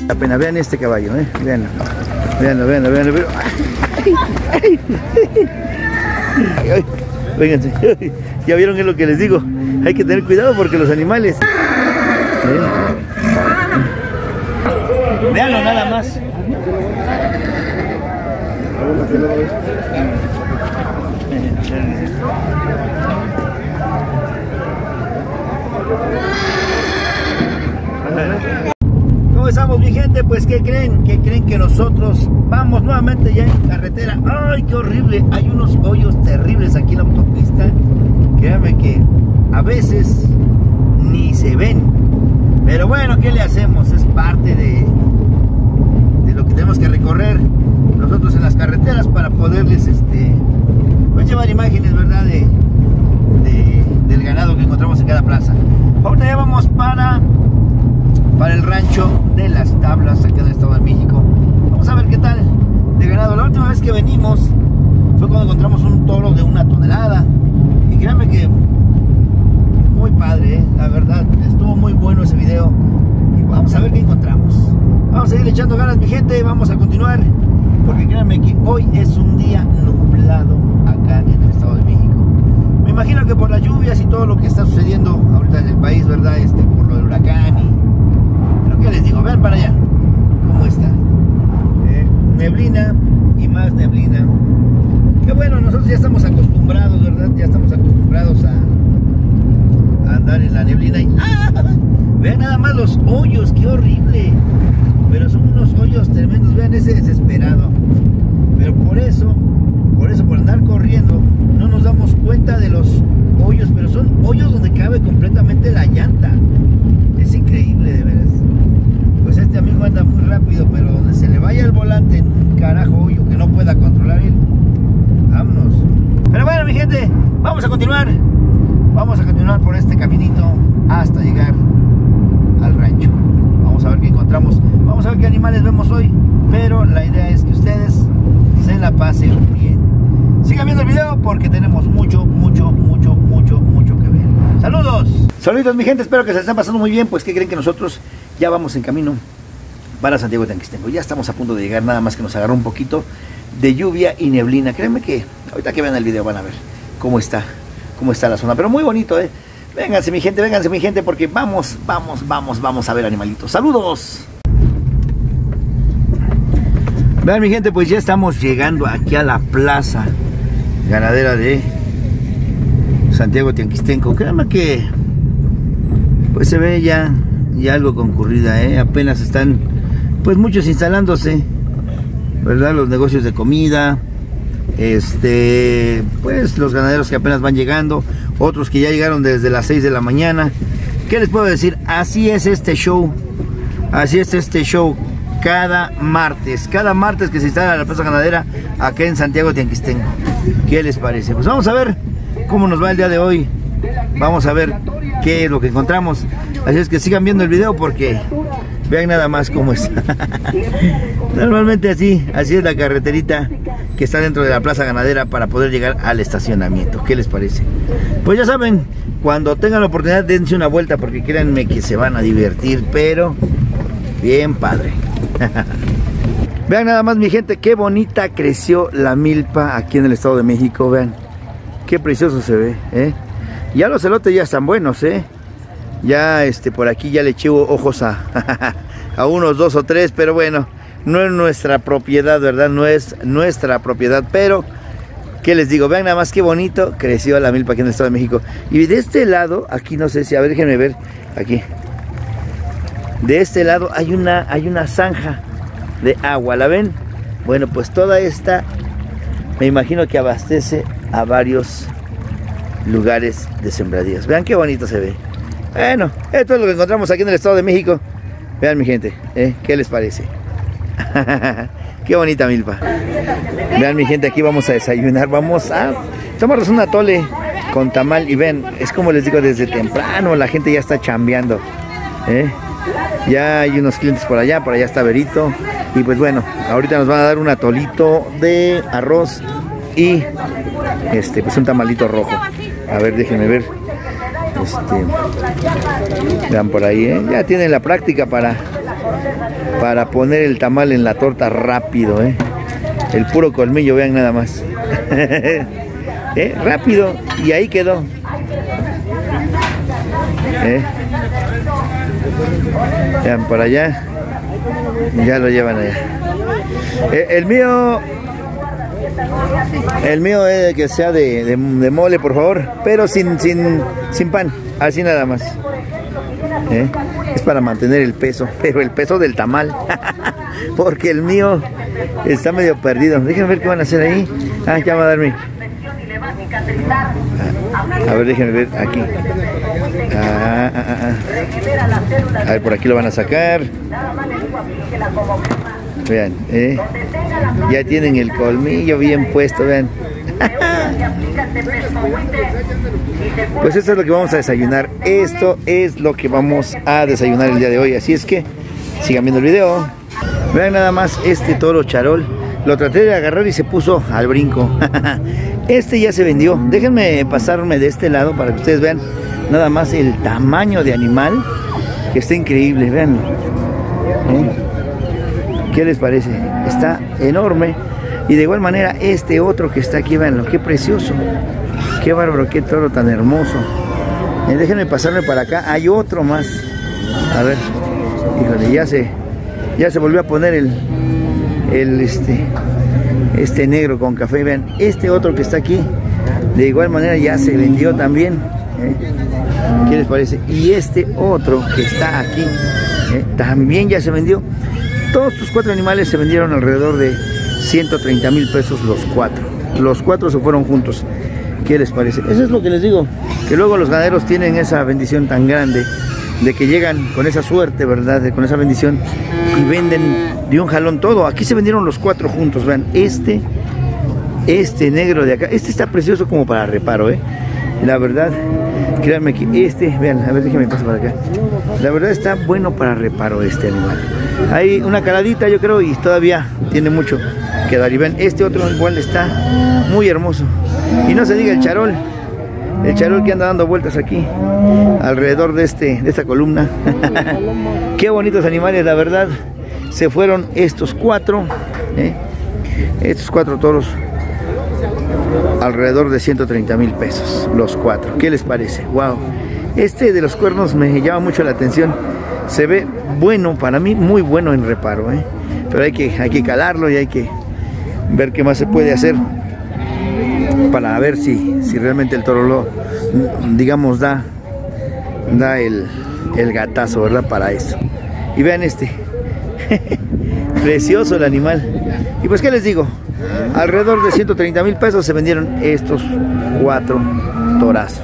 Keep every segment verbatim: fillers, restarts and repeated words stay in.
La pena, vean este caballo, eh. Veanlo, veanlo, veanlo, veanlo, veanlo. Ay, ay, ay. Vénganse. Ya vieron qué es lo que les digo. Hay que tener cuidado porque los animales. ¿Eh? Veanlo nada más. ¿Cómo estamos, mi gente? Pues ¿qué creen? ¿Qué creen que nosotros vamos nuevamente ya en carretera? ¡Ay, qué horrible! Hay unos hoyos terribles aquí en la autopista. Créanme que a veces ni se ven. Pero bueno, ¿qué le hacemos? Es parte de, de lo que tenemos que recorrer nosotros en las carreteras para poderles este, pues llevar imágenes, ¿verdad? De, de, del ganado que encontramos en cada plaza. Ahorita ya vamos para... para el rancho de las Tablas, aquí en el Estado de México. Vamos a ver qué tal de ganado. La última vez que venimos fue cuando encontramos un toro de una tonelada. Y créanme que muy padre, ¿eh? La verdad, estuvo muy bueno ese video. Y vamos a ver qué encontramos. Vamos a seguir echando ganas, mi gente. Vamos a continuar, porque créanme que hoy es un día nublado acá en el Estado de México. Me imagino que por las lluvias y todo lo que está sucediendo ahorita en el país, ¿verdad? Este, por lo del huracán y... ¿qué les digo? Vean para allá cómo está, eh, neblina y más neblina. Que bueno, nosotros ya estamos acostumbrados, ¿verdad? Ya estamos acostumbrados a, a andar en la neblina y ¡ah! Vean nada más los hoyos, qué horrible. Pero son unos hoyos tremendos, vean ese desesperado. Pero por eso, por eso, por andar corriendo, no nos damos cuenta de los hoyos, pero son hoyos donde cabe completamente la llanta. Es increíble, de veras. Pues este amigo anda muy rápido, pero donde se le vaya el volante en un carajo hoyo que no pueda controlar él, vámonos. Pero bueno, mi gente, vamos a continuar. Vamos a continuar por este caminito hasta llegar al rancho. Vamos a ver qué encontramos. Vamos a ver qué animales vemos hoy. Pero la idea es que ustedes se la pasen bien. Sigan viendo el video porque tenemos mucho, mucho, mucho, mucho, mucho que ver. ¡Saludos! Saludos, mi gente, espero que se estén pasando muy bien. Pues ¿qué creen? Que nosotros ya vamos en camino para Santiago de Tianguistenco. Ya estamos a punto de llegar, nada más que nos agarró un poquito de lluvia y neblina. Créanme que ahorita que vean el video van a ver cómo está, cómo está la zona. Pero muy bonito, ¿eh? Vénganse, mi gente, vénganse, mi gente, porque vamos, vamos, vamos, vamos a ver animalitos. ¡Saludos! Vean, mi gente, pues ya estamos llegando aquí a la plaza ganadera de Santiago de Tianguistenco. Créanme que pues se ve ya, ya algo concurrida, ¿eh? Apenas están pues muchos instalándose, ¿verdad? Los negocios de comida, este, pues los ganaderos que apenas van llegando, otros que ya llegaron desde las seis de la mañana. ¿Qué les puedo decir? Así es este show, así es este show cada martes, cada martes que se instala la plaza ganadera acá en Santiago de Tianguistenco. ¿Qué les parece? Pues vamos a ver cómo nos va el día de hoy. Vamos a ver qué es lo que encontramos. Así es que sigan viendo el video porque vean nada más cómo está. Normalmente así, así es la carreterita que está dentro de la plaza ganadera para poder llegar al estacionamiento. ¿Qué les parece? Pues ya saben, cuando tengan la oportunidad dense una vuelta porque créanme que se van a divertir, pero bien padre. Vean nada más, mi gente, qué bonita creció la milpa aquí en el Estado de México. Vean, qué precioso se ve, ¿eh? Ya los elotes ya están buenos, ¿eh? Ya este, por aquí ya le eché ojos a, a unos dos o tres, pero bueno, no es nuestra propiedad, ¿verdad? No es nuestra propiedad, pero ¿qué les digo? Vean nada más qué bonito creció la milpa aquí en el Estado de México. Y de este lado, aquí no sé si, a ver, déjenme ver, aquí. De este lado hay una, hay una zanja de agua, ¿la ven? Bueno, pues toda esta, me imagino que abastece a varios lugares de sembradíos. Vean qué bonito se ve. Bueno, esto es lo que encontramos aquí en el Estado de México. Vean, mi gente, ¿eh? ¿Qué les parece? Qué bonita milpa. Vean, mi gente, aquí vamos a desayunar. Vamos a tomarnos un atole con tamal. Y ven, es como les digo, desde temprano la gente ya está chambeando, ¿eh? Ya hay unos clientes por allá, por allá está Berito. Y pues bueno, ahorita nos van a dar un atolito de arroz y este, pues un tamalito rojo. A ver, déjenme ver. Este, vean por ahí, ¿eh? Ya tienen la práctica para, para poner el tamal en la torta rápido, ¿eh? El puro colmillo, vean nada más. ¿Eh? Rápido, y ahí quedó. ¿Eh? Vean, por allá ya lo llevan allá. Eh, el mío El mío es que sea de, de, de mole, por favor, pero sin, sin, sin pan, así nada más. ¿Eh? Es para mantener el peso, pero el peso del tamal. Porque el mío está medio perdido. Déjenme ver qué van a hacer ahí. Ah, ya va a darme. Ah, a ver, déjenme ver aquí. Ah, ah, ah, ah. A ver, por aquí lo van a sacar. Vean, ¿eh? Ya tienen el colmillo bien puesto, vean. Pues esto es lo que vamos a desayunar. Esto es lo que vamos a desayunar el día de hoy. Así es que sigan viendo el video. Vean nada más este toro charol. Lo traté de agarrar y se puso al brinco. Este ya se vendió. Déjenme pasarme de este lado para que ustedes vean nada más el tamaño de animal, que está increíble. Vean. ¿Eh? ¿Qué les parece? Está enorme. Y de igual manera este otro que está aquí, veanlo, qué precioso. Qué bárbaro, qué toro tan hermoso. Eh, déjenme pasarme para acá. Hay otro más. A ver. Híjole, ya se, ya se volvió a poner el, el este, este negro con café. Vean, este otro que está aquí, de igual manera ya se vendió también. ¿Eh? ¿Qué les parece? Y este otro que está aquí, ¿eh? También ya se vendió. Todos estos cuatro animales se vendieron alrededor de ciento treinta mil pesos los cuatro. Los cuatro se fueron juntos. ¿Qué les parece? Eso es lo que les digo, que luego los ganaderos tienen esa bendición tan grande de que llegan con esa suerte, ¿verdad? De, con esa bendición y venden de un jalón todo. Aquí se vendieron los cuatro juntos. Vean, este, este negro de acá, este está precioso como para reparo, ¿eh? La verdad, créanme que este, vean, a ver, déjenme pasar para acá. La verdad está bueno para reparo este animal. Hay una caladita, yo creo, y todavía tiene mucho que dar. Y ven, este otro igual está muy hermoso. Y no se diga el charol. El charol que anda dando vueltas aquí alrededor de, este, de esta columna. Qué bonitos animales, la verdad. Se fueron estos cuatro, ¿eh? Estos cuatro toros alrededor de ciento treinta mil pesos, los cuatro. ¿Qué les parece? Wow. Este de los cuernos me llama mucho la atención. Se ve bueno, para mí muy bueno en reparo, ¿eh? Pero hay que, hay que calarlo y hay que ver qué más se puede hacer para ver si, si realmente el toro lo, digamos, da, da el, el gatazo, ¿verdad? Para eso. Y vean este. Precioso el animal. Y pues, ¿qué les digo? Alrededor de ciento treinta mil pesos se vendieron estos cuatro torazos.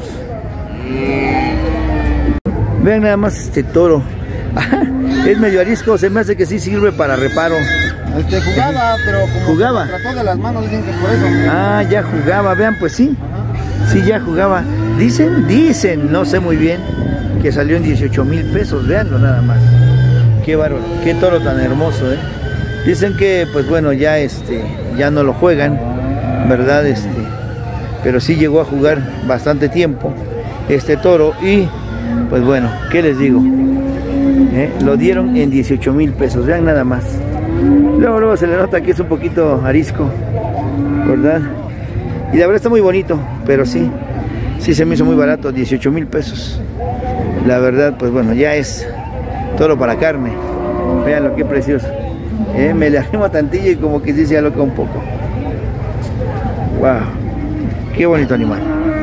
Vean nada más este toro. Es medio arisco, se me hace que sí sirve para reparo. Este jugaba, pero como jugaba. Se trató de las manos, dicen que por eso. Ah, ya jugaba, vean, pues sí. Sí, ya jugaba. Dicen, dicen, no sé muy bien, que salió en dieciocho mil pesos, veanlo nada más. Qué bárbaro, qué toro tan hermoso, ¿eh? Dicen que, pues bueno, ya este, ya no lo juegan, ¿verdad? Este, pero sí llegó a jugar bastante tiempo este toro y, pues bueno, ¿qué les digo? ¿Eh? Lo dieron en dieciocho mil pesos, vean nada más. Luego, luego se le nota que es un poquito arisco, ¿verdad? Y la verdad está muy bonito, pero sí, sí se me hizo muy barato, dieciocho mil pesos. La verdad, pues bueno, ya es toro para carne. Vean lo que precioso. Eh, me le arrimo tantillo y como que sí se aloca un poco. Wow, qué bonito animal.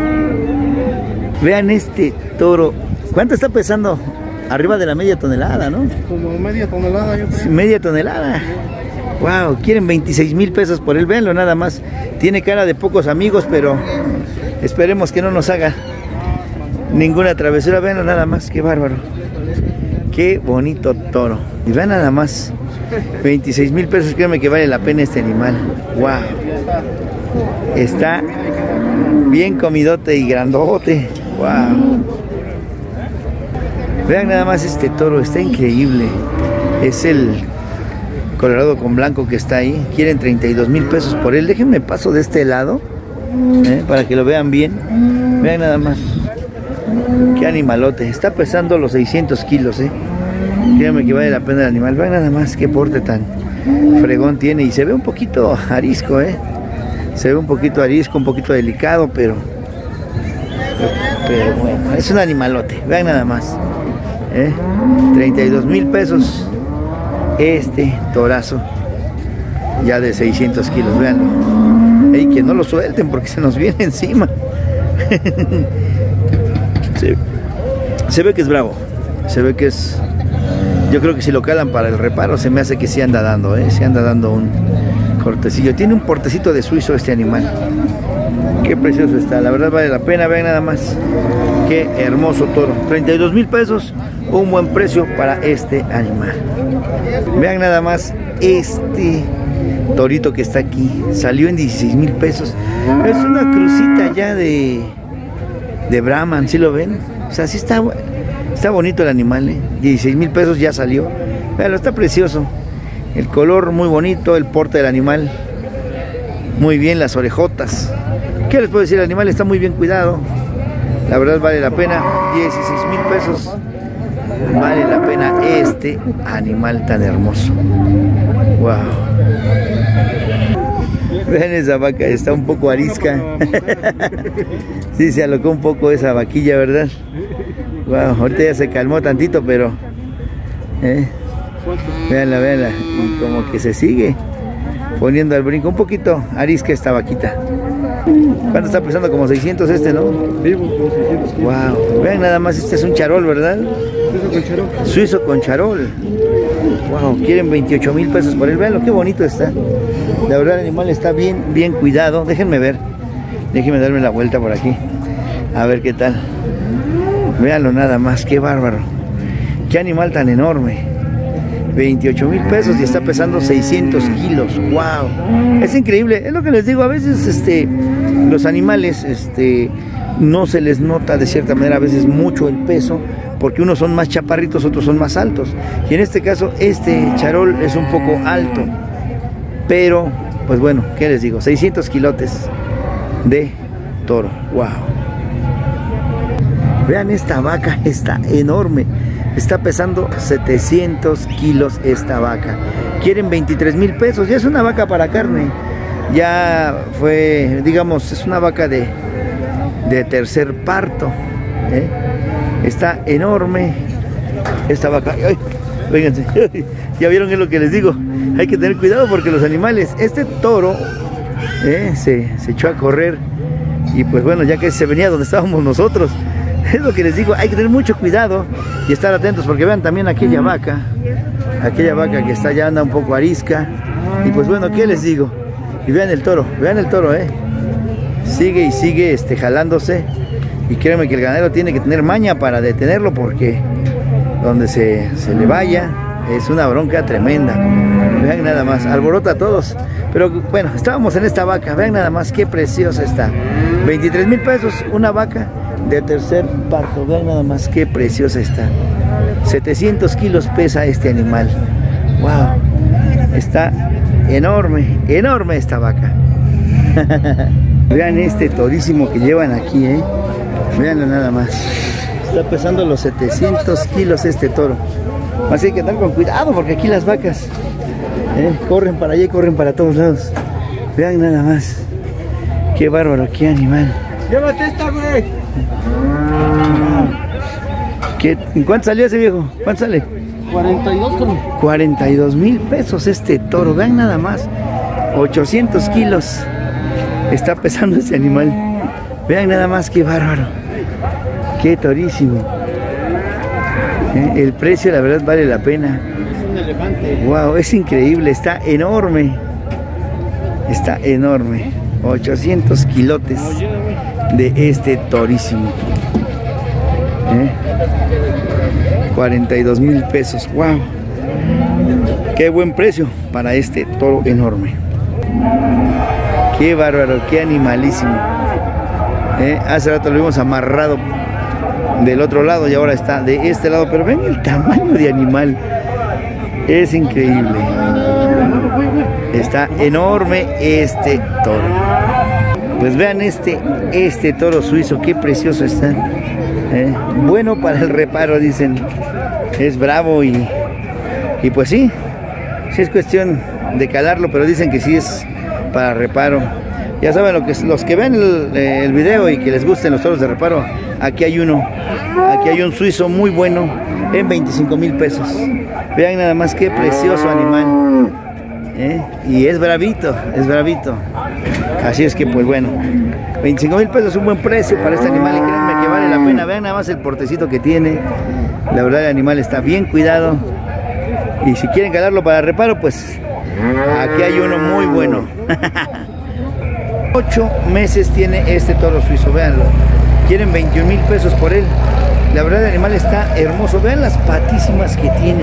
Vean este toro. ¿Cuánto está pesando? Arriba de la media tonelada, ¿no? Como media tonelada, yo creo. Media tonelada. Wow, quieren veintiséis mil pesos por él. Véanlo nada más. Tiene cara de pocos amigos, pero esperemos que no nos haga ninguna travesura. Véanlo nada más, qué bárbaro. Qué bonito toro. Y vean nada más. veintiséis mil pesos, créanme que vale la pena este animal. Wow. Está bien comidote y grandote. Wow. Vean nada más este toro, está increíble. Es el colorado con blanco que está ahí. Quieren treinta y dos mil pesos por él. Déjenme paso de este lado, ¿eh? Para que lo vean bien. Vean nada más. Qué animalote. Está pesando los seiscientos kilos, ¿eh? Créanme que vale la pena el animal. Vean nada más qué porte tan fregón tiene. Y se ve un poquito arisco, ¿eh? Se ve un poquito arisco, un poquito delicado, pero... Pero bueno, es un animalote. Vean nada más. ¿eh? treinta y dos mil pesos. Este torazo. Ya de seiscientos kilos, veanlo. Ey, que no lo suelten porque se nos viene encima. se, se ve que es bravo. Se ve que es... Yo creo que si lo calan para el reparo, se me hace que sí anda dando, ¿eh? Se anda dando un cortecillo. Tiene un portecito de suizo este animal. Qué precioso está. La verdad vale la pena. Vean nada más. Qué hermoso toro. treinta y dos mil pesos. Un buen precio para este animal. Vean nada más este torito que está aquí. Salió en dieciséis mil pesos. Es una crucita ya de de Brahman, ¿sí lo ven? O sea, sí está, está bonito el animal, ¿eh? dieciséis mil pesos ya salió. Veanlo, está precioso. El color muy bonito, el porte del animal muy bien, las orejotas. ¿Qué les puedo decir? El animal está muy bien cuidado. La verdad vale la pena. dieciséis mil pesos. Vale la pena este animal tan hermoso. Wow. Vean esa vaca, está un poco arisca. Sí, se alocó un poco esa vaquilla, ¿verdad? Wow, ahorita ya se calmó tantito, pero... ¿eh? Veanla, veanla. Y como que se sigue poniendo al brinco. Un poquito arisca esta vaquita. ¿Cuánto está pesando? Como seiscientos este, ¿no? Wow. Vean nada más, este es un charol, ¿verdad? Suizo con charol. Suizo con charol. Wow, quieren veintiocho mil pesos por él. Veanlo, qué bonito está. La verdad el animal está bien, bien cuidado. Déjenme ver. Déjenme darme la vuelta por aquí. A ver qué tal. Véanlo nada más, qué bárbaro. Qué animal tan enorme. veintiocho mil pesos y está pesando seiscientos kilos. Wow. Es increíble. Es lo que les digo. A veces este, los animales este, no se les nota de cierta manera a veces mucho el peso, porque unos son más chaparritos, otros son más altos. Y en este caso, este charol es un poco alto. Pero, pues bueno, ¿qué les digo? seiscientos kilotes de toro. Wow. Vean esta vaca, está enorme. Está pesando setecientos kilos esta vaca. Quieren veintitrés mil pesos. Ya es una vaca para carne. Ya fue, digamos, es una vaca de, de tercer parto. ¿eh? Está enorme esta vaca. Ay, vénganse. Ya vieron qué es lo que les digo. Hay que tener cuidado porque los animales, este toro eh, se, se echó a correr. Y pues bueno, ya que se venía donde estábamos nosotros. Es lo que les digo, hay que tener mucho cuidado y estar atentos, porque vean también aquella vaca, aquella vaca que está ya anda un poco arisca. Y pues bueno, ¿qué les digo? Y vean el toro, vean el toro, eh. Sigue y sigue este, jalándose. Y créanme que el ganadero tiene que tener maña para detenerlo, porque donde se, se le vaya es una bronca tremenda. Vean nada más, alborota a todos. Pero bueno, estábamos en esta vaca, vean nada más qué preciosa está. veintitrés mil pesos, una vaca de tercer parto. Vean nada más qué preciosa está. setecientos kilos pesa este animal. Wow. Está enorme, enorme esta vaca. Vean este torísimo que llevan aquí, eh. Veanlo nada más. Está pesando los setecientos kilos este toro. Así hay que andar con cuidado, porque aquí las vacas eh, corren para allá y corren para todos lados. Vean nada más. Qué bárbaro, qué animal. Llévate esta, güey. ¿Qué, ¿En cuánto salió ese viejo? ¿Cuánto sale? cuarenta y dos, con... cuarenta y dos mil pesos este toro. Vean nada más. ochocientos kilos está pesando ese animal. Vean nada más qué bárbaro. Qué torísimo. ¿Eh? El precio la verdad vale la pena. Es un elefante. Wow, es increíble. Está enorme. Está enorme. ochocientos kilotes de este torísimo. ¿Eh? cuarenta y dos mil pesos. Wow. Qué buen precio para este toro enorme. Qué bárbaro, qué animalísimo. ¿Eh? Hace rato lo vimos amarrado del otro lado y ahora está de este lado. Pero ven el tamaño de animal. Es increíble. Está enorme este toro. Pues vean este, este toro suizo, qué precioso está. ¿Eh? Bueno para el reparo, dicen. Es bravo y Y pues sí, sí es cuestión de calarlo, pero dicen que sí es para reparo. Ya saben, lo que, los que ven el, el video y que les gusten los toros de reparo, aquí hay uno, aquí hay un suizo muy bueno en veinticinco mil pesos. Vean nada más qué precioso animal, ¿eh? Y es bravito, es bravito. Así es que pues bueno, veinticinco mil pesos es un buen precio para este animal y créanme que vale la pena. Vean nada más el portecito que tiene, la verdad el animal está bien cuidado. Y si quieren calarlo para reparo, pues aquí hay uno muy bueno. Ocho meses tiene este toro suizo, véanlo. Quieren veintiún mil pesos por él. La verdad el animal está hermoso. Vean las patísimas que tiene.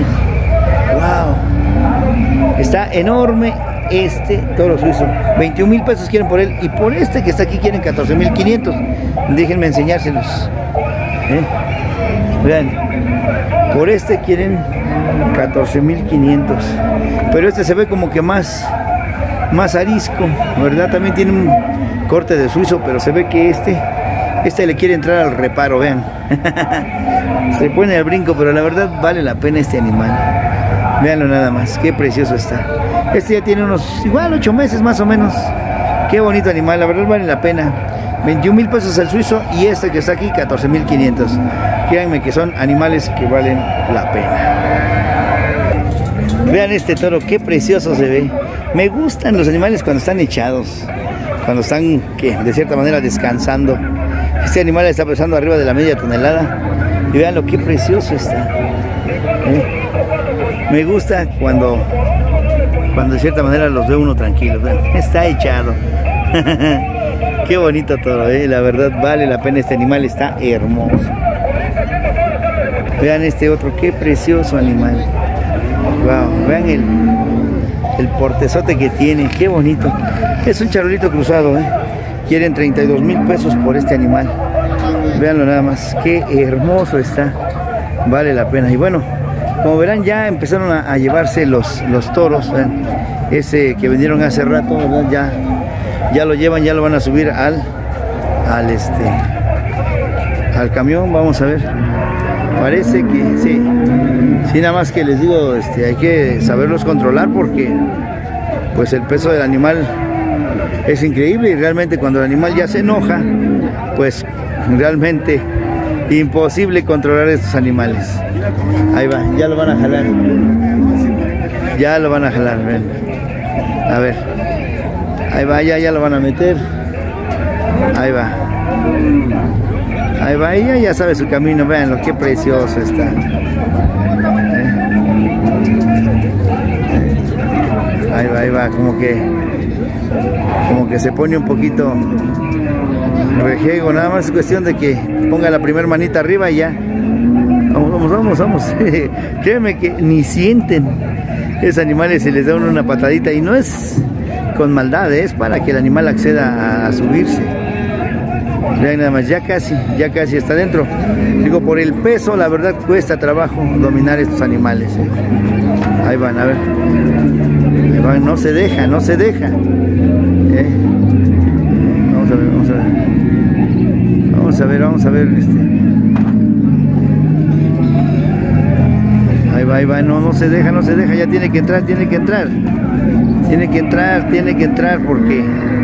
Wow. Está enorme este toro suizo. veintiún mil pesos quieren por él. Y por este que está aquí quieren catorce mil quinientos. Déjenme enseñárselos. ¿Eh? Vean. Por este quieren catorce mil quinientos. Pero este se ve como que más... más arisco, ¿verdad? También tiene un corte de suizo, pero se ve que este este le quiere entrar al reparo, vean. Se pone al brinco, pero la verdad vale la pena este animal. Véanlo nada más, qué precioso está. Este ya tiene unos, igual, ocho meses más o menos. Qué bonito animal, la verdad vale la pena. veintiún mil pesos el suizo y este que está aquí, catorce mil quinientos. Créanme que son animales que valen la pena. Vean este toro, qué precioso se ve. Me gustan los animales cuando están echados, cuando están, que de cierta manera, descansando. Este animal está pesando arriba de la media tonelada. Y vean lo que precioso está. ¿Eh? Me gusta cuando, cuando de cierta manera los ve uno tranquilos. Vean, está echado. Qué bonito toro, ¿eh? La verdad vale la pena, este animal está hermoso. Vean este otro, qué precioso animal. Wow, vean el, el portezote que tiene, qué bonito. Es un charolito cruzado, ¿eh? Quieren treinta y dos mil pesos por este animal. Véanlo nada más, qué hermoso está. Vale la pena. Y bueno, como verán, ya empezaron a, a llevarse los, los toros. ¿Vean? Ese que vendieron hace rato, ¿verdad? Ya, ya lo llevan, ya lo van a subir al, al, este, al camión. Vamos a ver. Parece que sí. Sí, nada más que les digo, este, hay que saberlos controlar porque pues el peso del animal es increíble y realmente cuando el animal ya se enoja, pues realmente imposible controlar estos animales. Ahí va, ya lo van a jalar. Ya lo van a jalar, ven. A ver. Ahí va, ya, ya lo van a meter. Ahí va. Ahí va, ella ya sabe su camino, vean lo que precioso está. ¿Eh? Ahí va, ahí va, como que como que se pone un poquito rejego, nada más es cuestión de que ponga la primera manita arriba y ya. Vamos, vamos, vamos, vamos. Créeme que ni sienten esos animales, se les da una patadita y no es con maldad, es para que el animal acceda a, a subirse. Vean nada más, ya casi, ya casi está dentro. Digo, por el peso, la verdad cuesta trabajo dominar estos animales, ¿eh? Ahí van, a ver. Ahí van, no se deja, no se deja. ¿Eh? Vamos a ver, vamos a ver. Vamos a ver, vamos a ver. Este. Ahí va, ahí va, no, no se deja, no se deja, ya tiene que entrar, tiene que entrar. Tiene que entrar, tiene que entrar porque...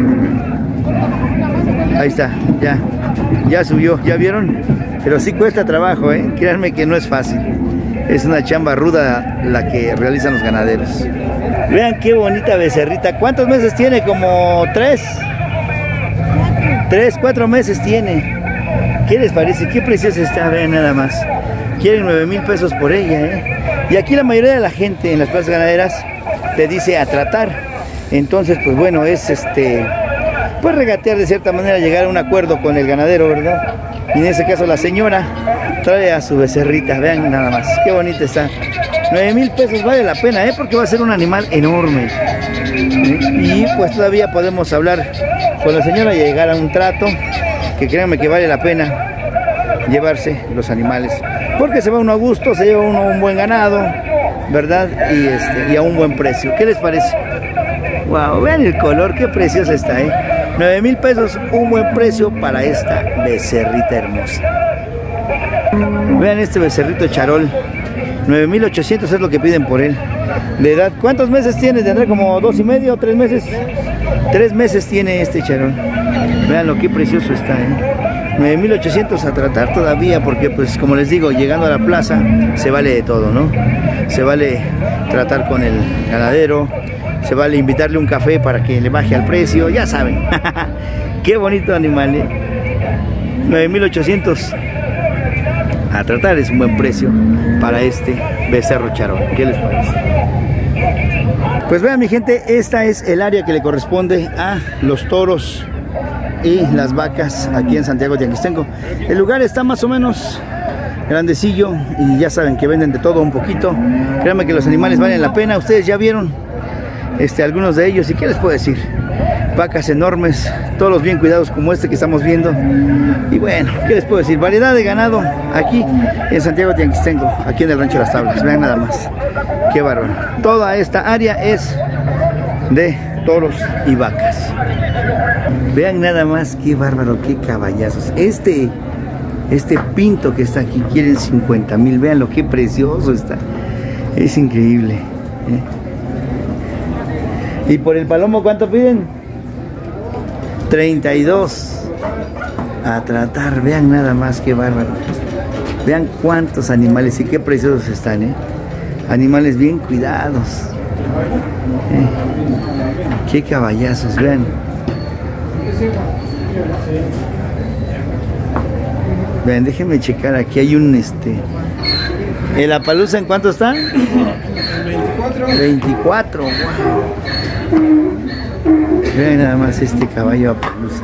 Ahí está, ya, ya subió, ¿ya vieron? Pero sí cuesta trabajo, ¿eh? Créanme que no es fácil. Es una chamba ruda la que realizan los ganaderos. Vean qué bonita becerrita. ¿Cuántos meses tiene? Como tres. Tres, cuatro meses tiene. ¿Qué les parece? Qué preciosa está, vean nada más. Quieren nueve mil pesos por ella, ¿eh? Y aquí la mayoría de la gente en las plazas ganaderas te dice a tratar. Entonces, pues bueno, es este... pues regatear de cierta manera, llegar a un acuerdo con el ganadero, ¿verdad? Y en ese caso la señora trae a su becerrita, vean nada más, qué bonita está. nueve mil pesos vale la pena, ¿eh? Porque va a ser un animal enorme. ¿Eh? Y pues todavía podemos hablar con la señora y llegar a un trato, que créanme que vale la pena llevarse los animales. Porque se va uno a gusto, se lleva uno un buen ganado, ¿verdad? Y, este, y a un buen precio. ¿Qué les parece? Wow, vean el color, qué preciosa está, ¿eh? nueve mil pesos, un buen precio para esta becerrita hermosa. Vean este becerrito charol, nueve mil ochocientos es lo que piden por él. De edad, ¿cuántos meses tiene? ¿Tendrá como dos y medio o tres meses? Tres meses tiene este charol. Vean lo que precioso está, ¿eh? nueve mil ochocientos a tratar todavía, porque pues como les digo, llegando a la plaza se vale de todo, ¿no? Se vale tratar con el ganadero, se vale invitarle un café para que le baje al precio, ya saben. Qué bonito animal, ¿eh? nueve mil ochocientos a tratar, es un buen precio para este becerro charol. ¿Qué les parece? Pues vean, mi gente, esta es el área que le corresponde a los toros y las vacas aquí en Santiago Tianguistenco. El lugar está más o menos grandecillo y ya saben que venden de todo un poquito. Créanme que los animales valen la pena. Ustedes ya vieron este, algunos de ellos, y qué les puedo decir, vacas enormes, todos bien cuidados como este que estamos viendo. Y bueno, qué les puedo decir, variedad de ganado aquí en Santiago Tianguistenco, aquí en el Rancho Las Tablas. Vean nada más, qué bárbaro. Toda esta área es de toros y vacas. Vean nada más, qué bárbaro, qué caballazos. Este este pinto que está aquí quieren cincuenta mil. Vean lo que precioso está, es increíble, ¿eh? Y por el palomo, ¿cuánto piden? treinta y dos a tratar. Vean nada más, qué bárbaro. Vean cuántos animales y qué preciosos están, ¿eh? Animales bien cuidados, ¿eh? Qué caballazos, vean. Vean, déjenme checar, aquí hay un este. ¿El Appaloosa en cuánto está? veinticuatro. Wow. Vean nada más este caballo Appaloosa.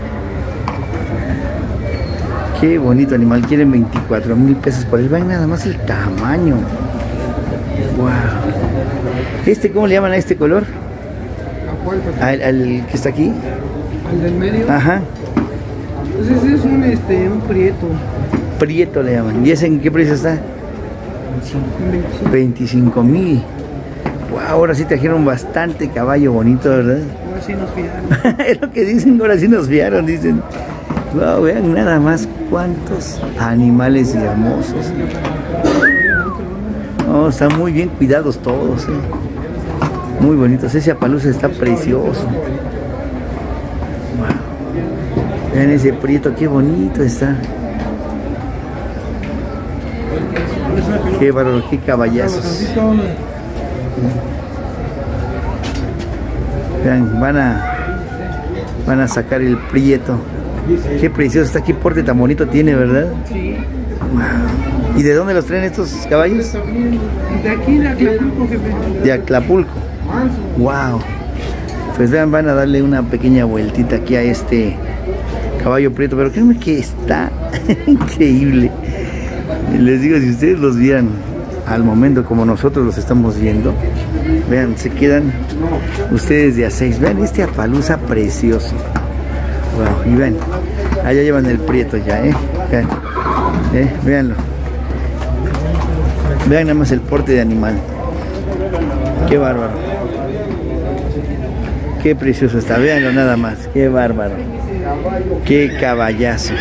Qué bonito animal, quieren veinticuatro mil pesos por él. Vean nada más el tamaño. Wow. ¿Este cómo le llaman a este color? ¿Al, al que está aquí? ¿Al del medio? Ajá. Pues ese es un, este, un prieto. Prieto le llaman. ¿Y ese en qué precio está? veinticinco mil. Wow, ahora sí trajeron bastante caballo bonito, ¿verdad? Ahora sí nos fiaron. Es lo que dicen, ahora sí nos fiaron, dicen. Wow, vean nada más cuántos animales hermosos. Oh, están muy bien cuidados todos, ¿eh? Muy bonitos. Ese Appaloosa está precioso. Wow. Vean ese prieto, qué bonito está. Qué bárbaro, qué caballazos. Vean, van a van a sacar el prieto. Qué precioso está, qué porte tan bonito tiene, ¿verdad? Sí. Wow. ¿Y de dónde los traen estos caballos? De aquí, de Acapulco, jefe. De Acapulco. Wow. Pues vean, van a darle una pequeña vueltita aquí a este caballo prieto, pero créanme que está increíble. Les digo, si ustedes los vieran al momento como nosotros los estamos viendo, vean, se quedan ustedes de a seis. Vean este Appaloosa precioso. Wow, y vean, allá llevan el prieto ya, ¿eh? Vean, ¿eh? Veanlo. Vean nada más el porte de animal. Qué bárbaro. Qué precioso está, véanlo nada más. Qué bárbaro. Qué caballazo.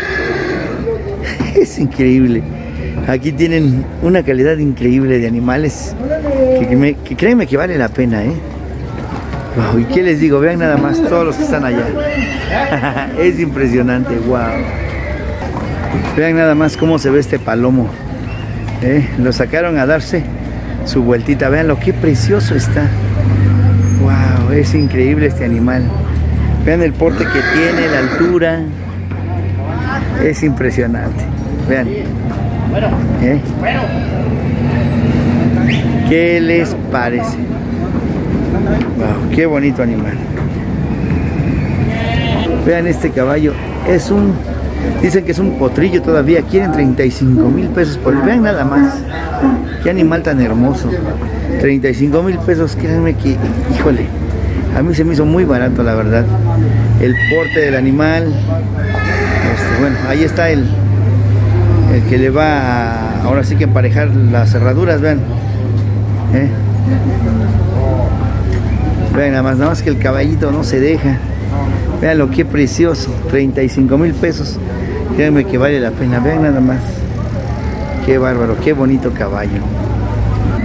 Es increíble. Aquí tienen una calidad increíble de animales que, que, me, que créanme que vale la pena, ¿eh? Wow, ¿y qué les digo? Vean nada más todos los que están allá. Es impresionante, wow. Vean nada más cómo se ve este palomo, ¿eh? Lo sacaron a darse su vueltita. Vean lo que precioso está. Wow, es increíble este animal. Vean el porte que tiene, la altura. Es impresionante. Vean. ¿Eh? ¿Qué les parece? Wow, qué bonito animal. Vean este caballo. Es un... Dicen que es un potrillo todavía. Quieren treinta y cinco mil pesos por él. Vean nada más. Qué animal tan hermoso. treinta y cinco mil pesos. Créanme que, híjole, a mí se me hizo muy barato, la verdad. El porte del animal. Este, bueno, ahí está el, el que le va a, ahora sí que emparejar las cerraduras. Vean. ¿Eh? Vean nada más, nada más que el caballito no se deja. Vean lo que precioso. treinta y cinco mil pesos. Créanme que vale la pena. Vean nada más. Qué bárbaro, qué bonito caballo.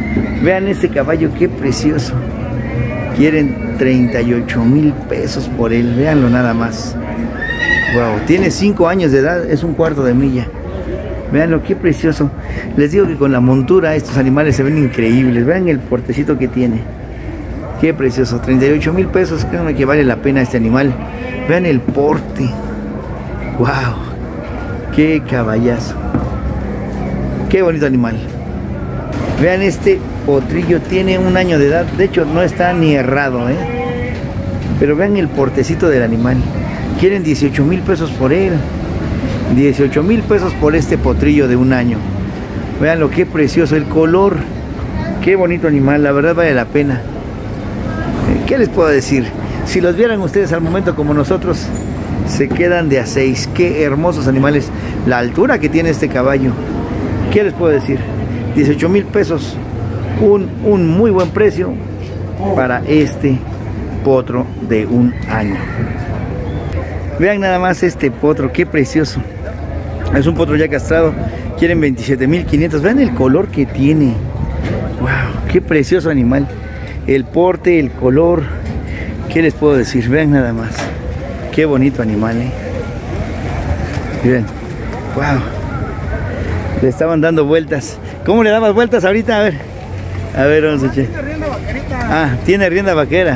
Vean este caballo, qué precioso. Quieren treinta y ocho mil pesos por él, véanlo nada más. Wow, tiene cinco años de edad, es un cuarto de milla. Veanlo, qué precioso. Les digo que con la montura estos animales se ven increíbles. Vean el portecito que tiene. Qué precioso, treinta y ocho mil pesos, créanme que vale la pena este animal. Vean el porte. Wow, qué caballazo. Qué bonito animal. Vean este potrillo, tiene un año de edad. De hecho no está ni errado, ¿eh? Pero vean el portecito del animal. Quieren dieciocho mil pesos por él. dieciocho mil pesos por este potrillo de un año. Vean lo que precioso, el color. Qué bonito animal, la verdad vale la pena. ¿Qué les puedo decir? Si los vieran ustedes al momento como nosotros, se quedan de a seis. Qué hermosos animales. La altura que tiene este caballo. ¿Qué les puedo decir? dieciocho mil pesos. Un, un muy buen precio para este potro de un año. Vean nada más este potro, qué precioso. Es un potro ya castrado. Quieren veintisiete mil quinientos. Vean el color que tiene. Wow, qué precioso animal. El porte, el color. ¿Qué les puedo decir? Vean nada más. Qué bonito animal, ¿eh? Miren. Wow. Le estaban dando vueltas. ¿Cómo le dabas vueltas ahorita? A ver. A ver, vamos a echar. Tiene rienda vaquerita. Ah, tiene rienda vaquera.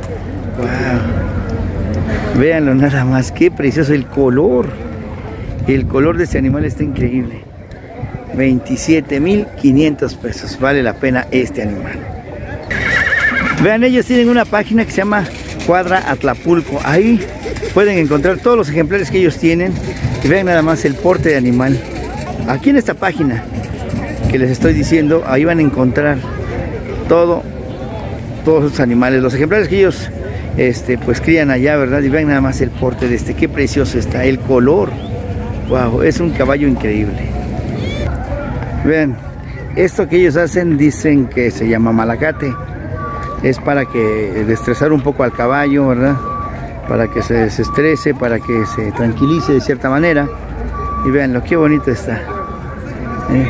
Wow. Véanlo nada más. Qué precioso el color. El color de este animal está increíble. veintisiete mil quinientos pesos. Vale la pena este animal. Vean, ellos tienen una página que se llama Cuadra Atlapulco. Ahí pueden encontrar todos los ejemplares que ellos tienen. Y vean nada más el porte de animal. Aquí en esta página que les estoy diciendo, ahí van a encontrar todo, todos los animales, los ejemplares que ellos este, pues crían allá, ¿verdad? Y vean nada más el porte de este, qué precioso está, el color. Wow, es un caballo increíble. Vean, esto que ellos hacen, dicen que se llama malacate. Es para que destresar un poco al caballo, ¿verdad? Para que se desestrese, para que se tranquilice de cierta manera. Y veanlo, qué bonito está. ¿Eh?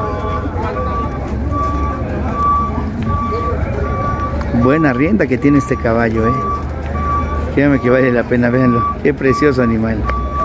Buena rienda que tiene este caballo, ¿eh? Créanme que vale la pena, véanlo. Qué precioso animal.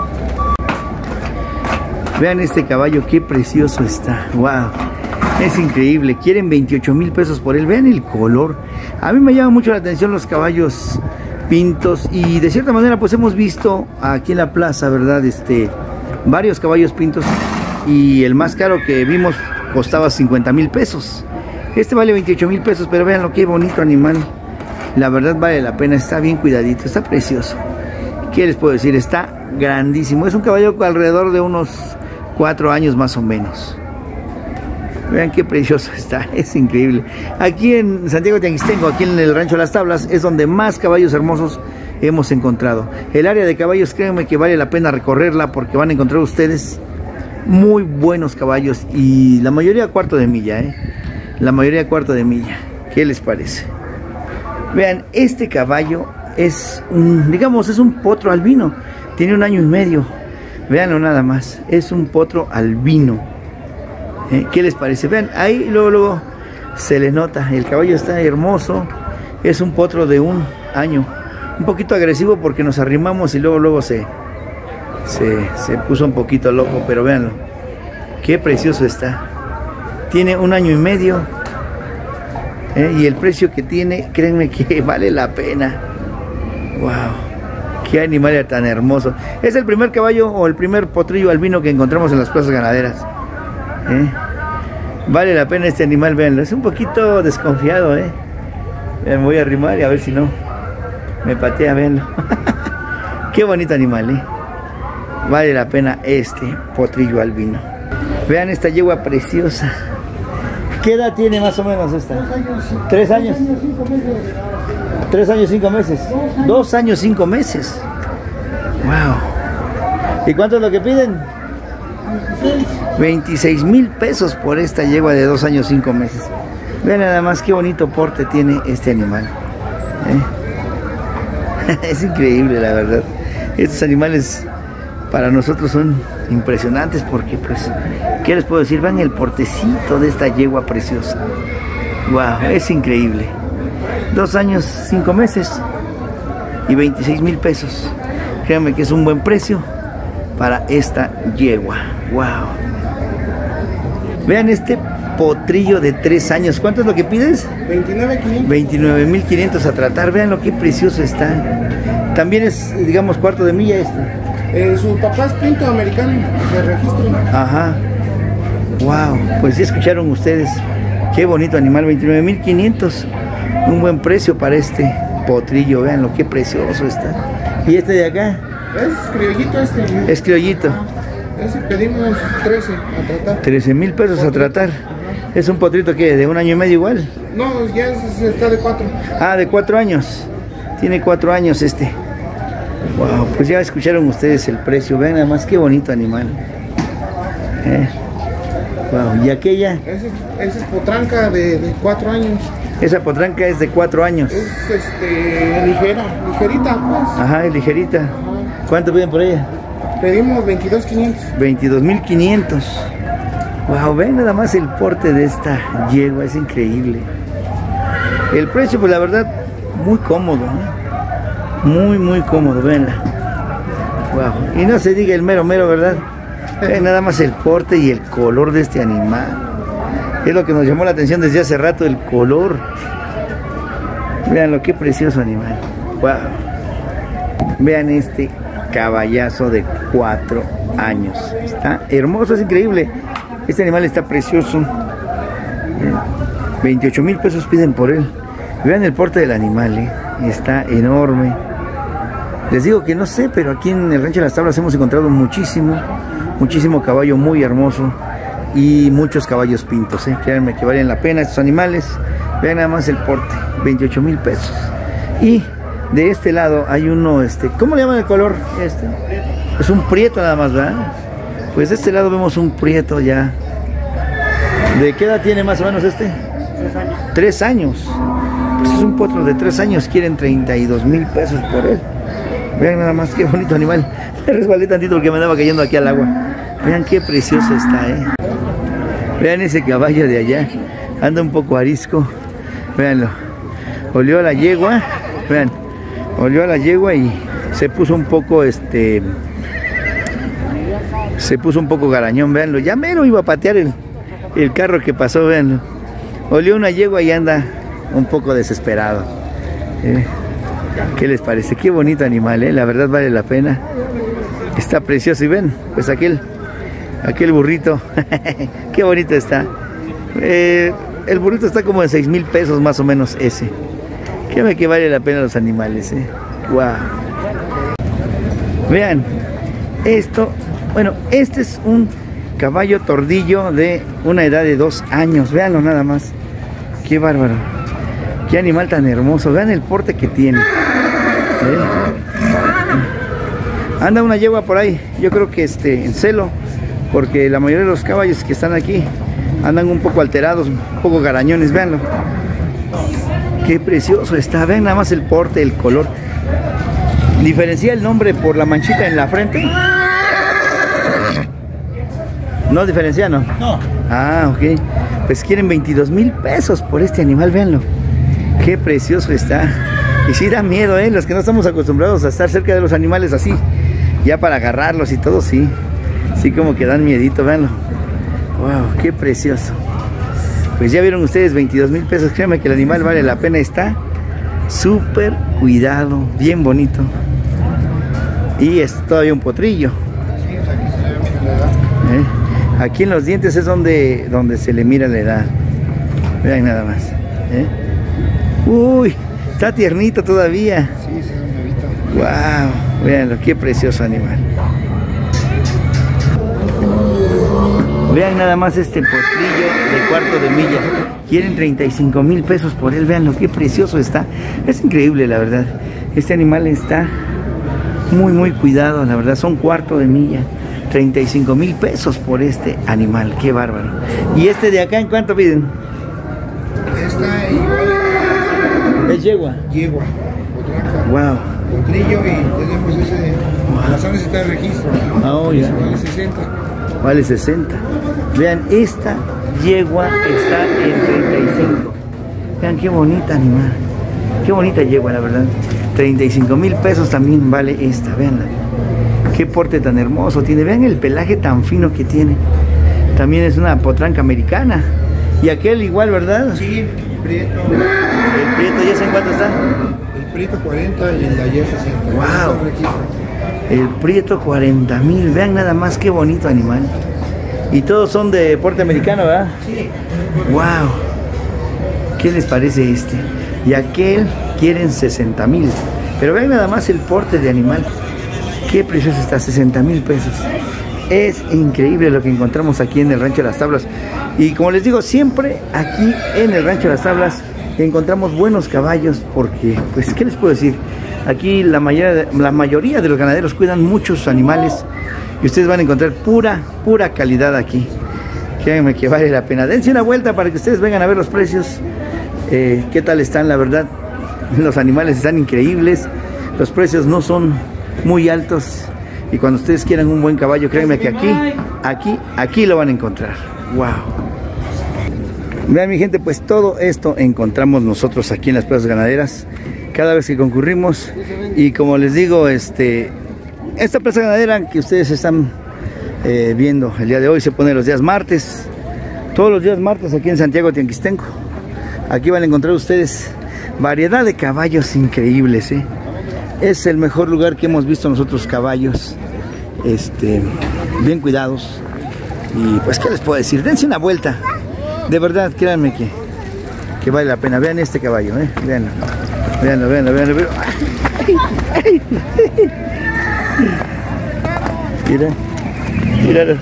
Vean este caballo, qué precioso está. Wow, es increíble. Quieren veintiocho mil pesos por él. Vean el color. A mí me llama mucho la atención los caballos pintos. Y de cierta manera pues hemos visto aquí en la plaza, ¿verdad? Este, varios caballos pintos. Y el más caro que vimos costaba cincuenta mil pesos. Este vale veintiocho mil pesos, pero vean lo que bonito animal. La verdad vale la pena, está bien cuidadito, está precioso. ¿Qué les puedo decir? Está grandísimo. Es un caballo alrededor de unos cuatro años más o menos. Vean qué precioso está, es increíble. Aquí en Santiago Tianguistengo, aquí en el Rancho Las Tablas, es donde más caballos hermosos hemos encontrado. El área de caballos, créanme que vale la pena recorrerla porque van a encontrar ustedes muy buenos caballos y la mayoría cuarto de milla, ¿eh? La mayoría cuarto de milla. ¿Qué les parece? Vean, este caballo es un, digamos, es un potro albino. Tiene un año y medio. Veanlo nada más. Es un potro albino. ¿Eh? ¿Qué les parece? Vean, ahí luego, luego se le nota. El caballo está hermoso. Es un potro de un año. Un poquito agresivo porque nos arrimamos y luego, luego se, se, se puso un poquito loco. Pero véanlo. Qué precioso está. Tiene un año y medio. ¿Eh? Y el precio que tiene, créanme que vale la pena. Wow, qué animal tan hermoso. Es el primer caballo o el primer potrillo albino que encontramos en las plazas ganaderas. ¿Eh? Vale la pena este animal, véanlo. Es un poquito desconfiado, ¿eh? Me voy a arrimar y a ver si no me patea, véanlo. Qué bonito animal, ¿eh? Vale la pena este potrillo albino. Vean esta yegua preciosa. ¿Qué edad tiene más o menos esta? Tres años. ¿Tres años? Tres años, cinco meses. Dos años, cinco meses. Wow. ¿Y cuánto es lo que piden? veintiséis mil pesos por esta yegua de dos años, cinco meses. Vean nada más qué bonito porte tiene este animal. ¿Eh? Es increíble, la verdad. Estos animales para nosotros son impresionantes porque, pues, ¿qué les puedo decir? Vean el portecito de esta yegua preciosa. Wow, es increíble. Dos años, cinco meses y veintiséis mil pesos. Créanme que es un buen precio para esta yegua. Wow. Vean este potrillo de tres años. ¿Cuánto es lo que pides? veintinueve mil quinientos a tratar. Vean lo que precioso está. También es, digamos, cuarto de milla este. Eh, su papá es pinto americano de registro. Ajá. Wow. Pues ya escucharon ustedes. Qué bonito animal. veintinueve mil quinientos. Un buen precio para este potrillo. Vean lo que precioso está. ¿Y este de acá? Es criollito este. Es criollito. Ese pedimos trece a tratar. trece mil pesos a tratar. ¿Es un potrito que de un año y medio igual? No, ya es, está de cuatro. Ah, de cuatro años. Tiene cuatro años este. Wow, pues ya escucharon ustedes el precio. Vean nada más qué bonito animal. Eh. Wow, ¿y aquella? Esa es, es potranca de, de cuatro años. Esa potranca es de cuatro años. Es este, ligera, ligerita pues. Ajá, es ligerita. Ajá. ¿Cuánto piden por ella? Pedimos veintidós mil quinientos. veintidós mil quinientos. Wow, ven nada más el porte de esta yegua, es increíble. El precio, pues la verdad, muy cómodo, ¿eh? Muy, muy cómodo, venla. Wow, y no se diga el mero mero, ¿verdad? Ven nada más el porte y el color de este animal. Es lo que nos llamó la atención desde hace rato, el color. Vean lo que precioso animal. Wow. Vean este caballazo de cuatro años. Está hermoso, es increíble. Este animal está precioso. veintiocho mil pesos piden por él. Vean el porte del animal, ¿eh? Está enorme. Les digo que no sé, pero aquí en el Rancho de las Tablas hemos encontrado muchísimo, muchísimo caballo muy hermoso y muchos caballos pintos, ¿eh? Créanme que valen la pena estos animales. Vean nada más el porte, veintiocho mil pesos. Y de este lado hay uno, este, ¿cómo le llaman el color? Este es un prieto nada más, ¿verdad? Pues de este lado vemos un prieto ya. ¿De qué edad tiene más o menos este? Tres años. Tres años. Pues es un potro de tres años, quieren treinta y dos mil pesos por él. Vean nada más qué bonito animal. Me resbalé tantito porque me andaba cayendo aquí al agua. Vean qué precioso está, eh. Vean ese caballo de allá. Anda un poco arisco. Veanlo. Olió a la yegua. Vean. Olió a la yegua y se puso un poco este. Se puso un poco garañón, véanlo. Ya mero iba a patear el, el carro que pasó, véanlo. Olió una yegua y anda un poco desesperado. Eh, ¿Qué les parece? Qué bonito animal, eh. La verdad vale la pena. Está precioso y ven, pues aquel, aquel burrito. Qué bonito está. Eh, el burrito está como de seis mil pesos más o menos ese. Créeme que vale la pena los animales, eh. Wow. Vean, esto, bueno, este es un caballo tordillo de una edad de dos años. Véanlo nada más. Qué bárbaro. Qué animal tan hermoso. Vean el porte que tiene. ¿Eh? Anda una yegua por ahí. Yo creo que este, en celo. Porque la mayoría de los caballos que están aquí andan un poco alterados, un poco garañones. Véanlo. Qué precioso está. Vean nada más el porte, el color. ¿Diferencia el nombre por la manchita en la frente? ¿No diferencia, no? No. Ah, ok. Pues quieren veintidós mil pesos por este animal, véanlo. Qué precioso está. Y sí da miedo, ¿eh? Los que no estamos acostumbrados a estar cerca de los animales así, ya para agarrarlos y todo, sí. Sí como que dan miedito, véanlo. Wow, qué precioso. Pues ya vieron ustedes, veintidós mil pesos. Créanme que el animal vale la pena. Está súper cuidado, bien bonito. Y es todavía un potrillo. ¿Eh? Aquí en los dientes es donde, donde se le mira la edad. Vean nada más. ¿Eh? Uy, está tiernito todavía. Sí, sí, un bebito. Wow, veanlo, qué precioso animal. Vean nada más este potrillo de cuarto de milla. Quieren treinta y cinco mil pesos por él. Veanlo, qué precioso está. Es increíble, la verdad. Este animal está muy, muy cuidado, la verdad. Son cuarto de milla. treinta y cinco mil pesos por este animal. Qué bárbaro. ¿Y este de acá en cuánto piden? Esta igual. Es yegua. Yegua. Potranca. Wow. Potrillo y tenemos ese de. La zona está de registro. Ah, oh, ya. Vale sesenta. Vale sesenta. Vean, esta yegua está en treinta y cinco. Vean qué bonita animal. Qué bonita yegua, la verdad. treinta y cinco mil pesos también vale esta, veanla. Qué porte tan hermoso tiene. Vean el pelaje tan fino que tiene. También es una potranca americana. Y aquel igual, ¿verdad? Sí, prieto. El prieto, ¿ya sé en cuánto está? El prieto cuarenta y el de ayer sesenta. Wow. El prieto cuarenta mil. Vean nada más qué bonito animal. Y todos son de porte americano, ¿verdad? Sí. Wow. ¿Qué les parece este? Y aquel quieren sesenta mil. Pero vean nada más el porte de animal. Qué precioso está, sesenta mil pesos. Es increíble lo que encontramos aquí en el Rancho de las Tablas. Y como les digo, siempre aquí en el Rancho de las Tablas encontramos buenos caballos porque, pues, ¿qué les puedo decir? Aquí la mayoría, la mayoría de los ganaderos cuidan muchos animales y ustedes van a encontrar pura, pura calidad aquí. Créanme que vale la pena. Dense una vuelta para que ustedes vengan a ver los precios. Eh, ¿Qué tal están? La verdad, los animales están increíbles. Los precios no son muy altos. Y cuando ustedes quieran un buen caballo, créanme que aquí, aquí, aquí lo van a encontrar. Wow. Vean, mi gente, pues todo esto encontramos nosotros aquí en las plazas ganaderas cada vez que concurrimos. Y como les digo, este esta plaza ganadera que ustedes están eh, viendo el día de hoy se pone los días martes, todos los días martes aquí en Santiago Tianguistenco. Aquí van a encontrar ustedes variedad de caballos increíbles, ¿eh? Es el mejor lugar que hemos visto nosotros, caballos este, bien cuidados. Y pues, ¿qué les puedo decir? Dense una vuelta. De verdad, créanme que, que vale la pena. Vean este caballo, ¿eh? Veanlo, veanlo, veanlo, veanlo. veanlo. Mira, míralo.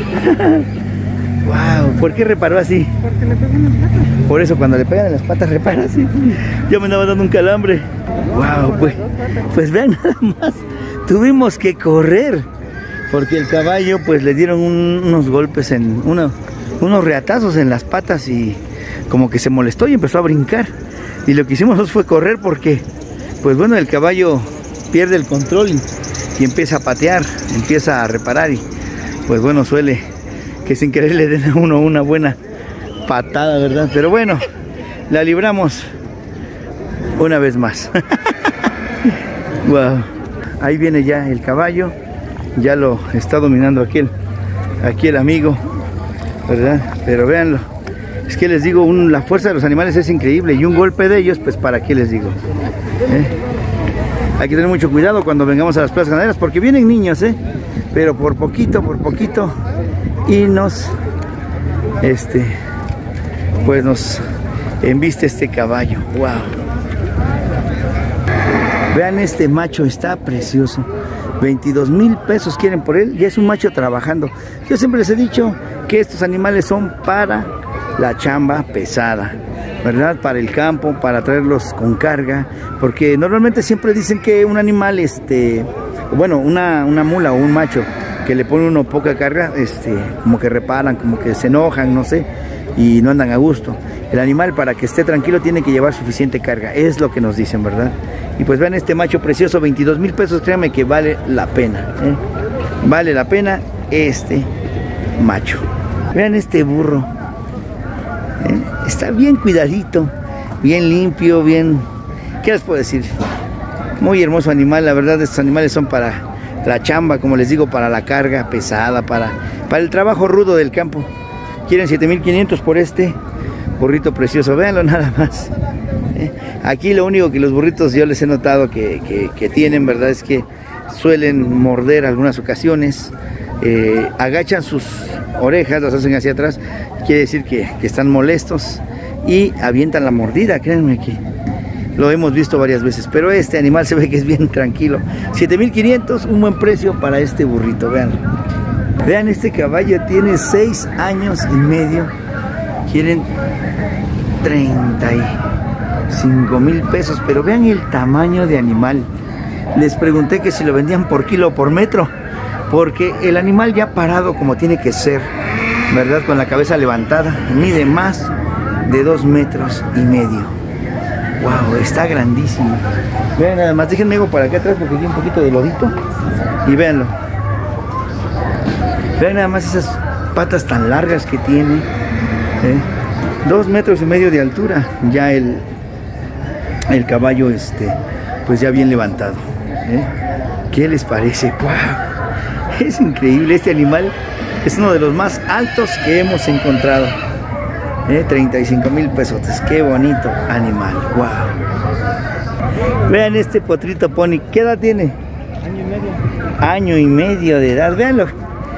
Wow, ¿por qué reparó así? Porque le pegan las patas. Por eso cuando le pegan en las patas repara así. Yo me andaba dando un calambre. Wow, pues, pues vean nada más. Tuvimos que correr porque el caballo pues le dieron un, unos golpes en uno, unos reatazos en las patas y como que se molestó y empezó a brincar. Y lo que hicimos fue correr porque pues bueno, el caballo pierde el control y, y empieza a patear, empieza a reparar y pues bueno, suele que sin querer le den a uno una buena patada, ¿verdad? Pero bueno, la libramos una vez más. Wow. Ahí viene ya el caballo, ya lo está dominando aquel, aquí el amigo, ¿verdad? Pero véanlo, es que les digo, un, la fuerza de los animales es increíble y un golpe de ellos, pues para qué les digo. ¿Eh? Hay que tener mucho cuidado cuando vengamos a las plazas ganaderas porque vienen niños, ¿eh? Pero por poquito, por poquito y nos, este, pues nos embiste este caballo. Wow. Vean este macho, está precioso. veintidós mil pesos quieren por él y es un macho trabajando. Yo siempre les he dicho que estos animales son para la chamba pesada, ¿verdad? Para el campo, para traerlos con carga, porque normalmente siempre dicen que un animal, este, bueno, una, una mula o un macho que le pone uno poca carga, este, como que reparan, como que se enojan, no sé, y no andan a gusto. El animal, para que esté tranquilo, tiene que llevar suficiente carga, es lo que nos dicen, ¿verdad? Y pues vean este macho precioso, veintidós mil pesos, créanme que vale la pena, ¿eh? Vale la pena este macho. Vean este burro, ¿eh? Está bien cuidadito, bien limpio, bien... ¿Qué les puedo decir? Muy hermoso animal, la verdad, estos animales son para la chamba, como les digo, para la carga pesada, para, para el trabajo rudo del campo. Quieren siete mil quinientos por este burrito precioso, véanlo nada más. ¿Eh? Aquí lo único que los burritos yo les he notado que, que, que tienen, ¿verdad? Es que suelen morder algunas ocasiones, eh, agachan sus orejas, las hacen hacia atrás, quiere decir que, que están molestos y avientan la mordida, créanme que lo hemos visto varias veces, pero este animal se ve que es bien tranquilo. siete mil quinientos, un buen precio para este burrito, vean. Vean, este caballo tiene seis años y medio, quieren treinta y cinco mil pesos, pero vean el tamaño de animal. Les pregunté que si lo vendían por kilo o por metro, porque el animal ya parado como tiene que ser, ¿verdad? Con la cabeza levantada, mide más de dos metros y medio. Wow, está grandísimo. Vean nada más, déjenme algo para acá atrás porque tiene un poquito de lodito. Y véanlo. Vean nada más esas patas tan largas que tiene, ¿eh? Dos metros y medio de altura. Ya el, el caballo, este, pues ya bien levantado. ¿eh? ¿Qué les parece? ¡Wow! Es increíble. Este animal es uno de los más altos que hemos encontrado. ¿eh? treinta y cinco mil pesos. Qué bonito animal. ¡Wow! Vean este potrito pony. ¿Qué edad tiene? Año y medio. Año y medio de edad. Véanlo.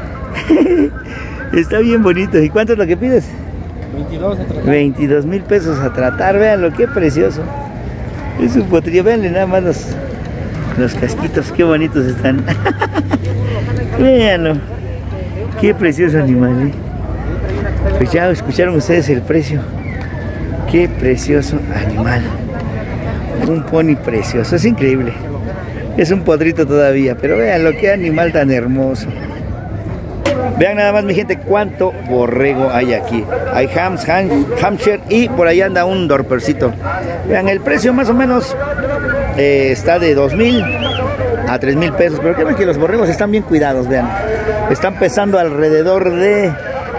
Está bien bonito. ¿Y cuánto es lo que pides? veintidós a tratar. veintidós mil pesos a tratar. Véanlo, qué precioso. Es un potrillo. Véanle nada más los, los casquitos. Qué bonitos están. Véanlo. Qué precioso animal. ¿eh? Pues ya escucharon ustedes el precio. Qué precioso animal. Un pony precioso. Es increíble. Es un potrito todavía. Pero véanlo, qué animal tan hermoso. Vean nada más, mi gente, cuánto borrego hay aquí. Hay hams, ham, Hampshire y por ahí anda un dorpercito. Vean, el precio más o menos eh, está de dos mil a tres mil pesos. Pero créanme que los borregos están bien cuidados, vean. Están pesando alrededor de,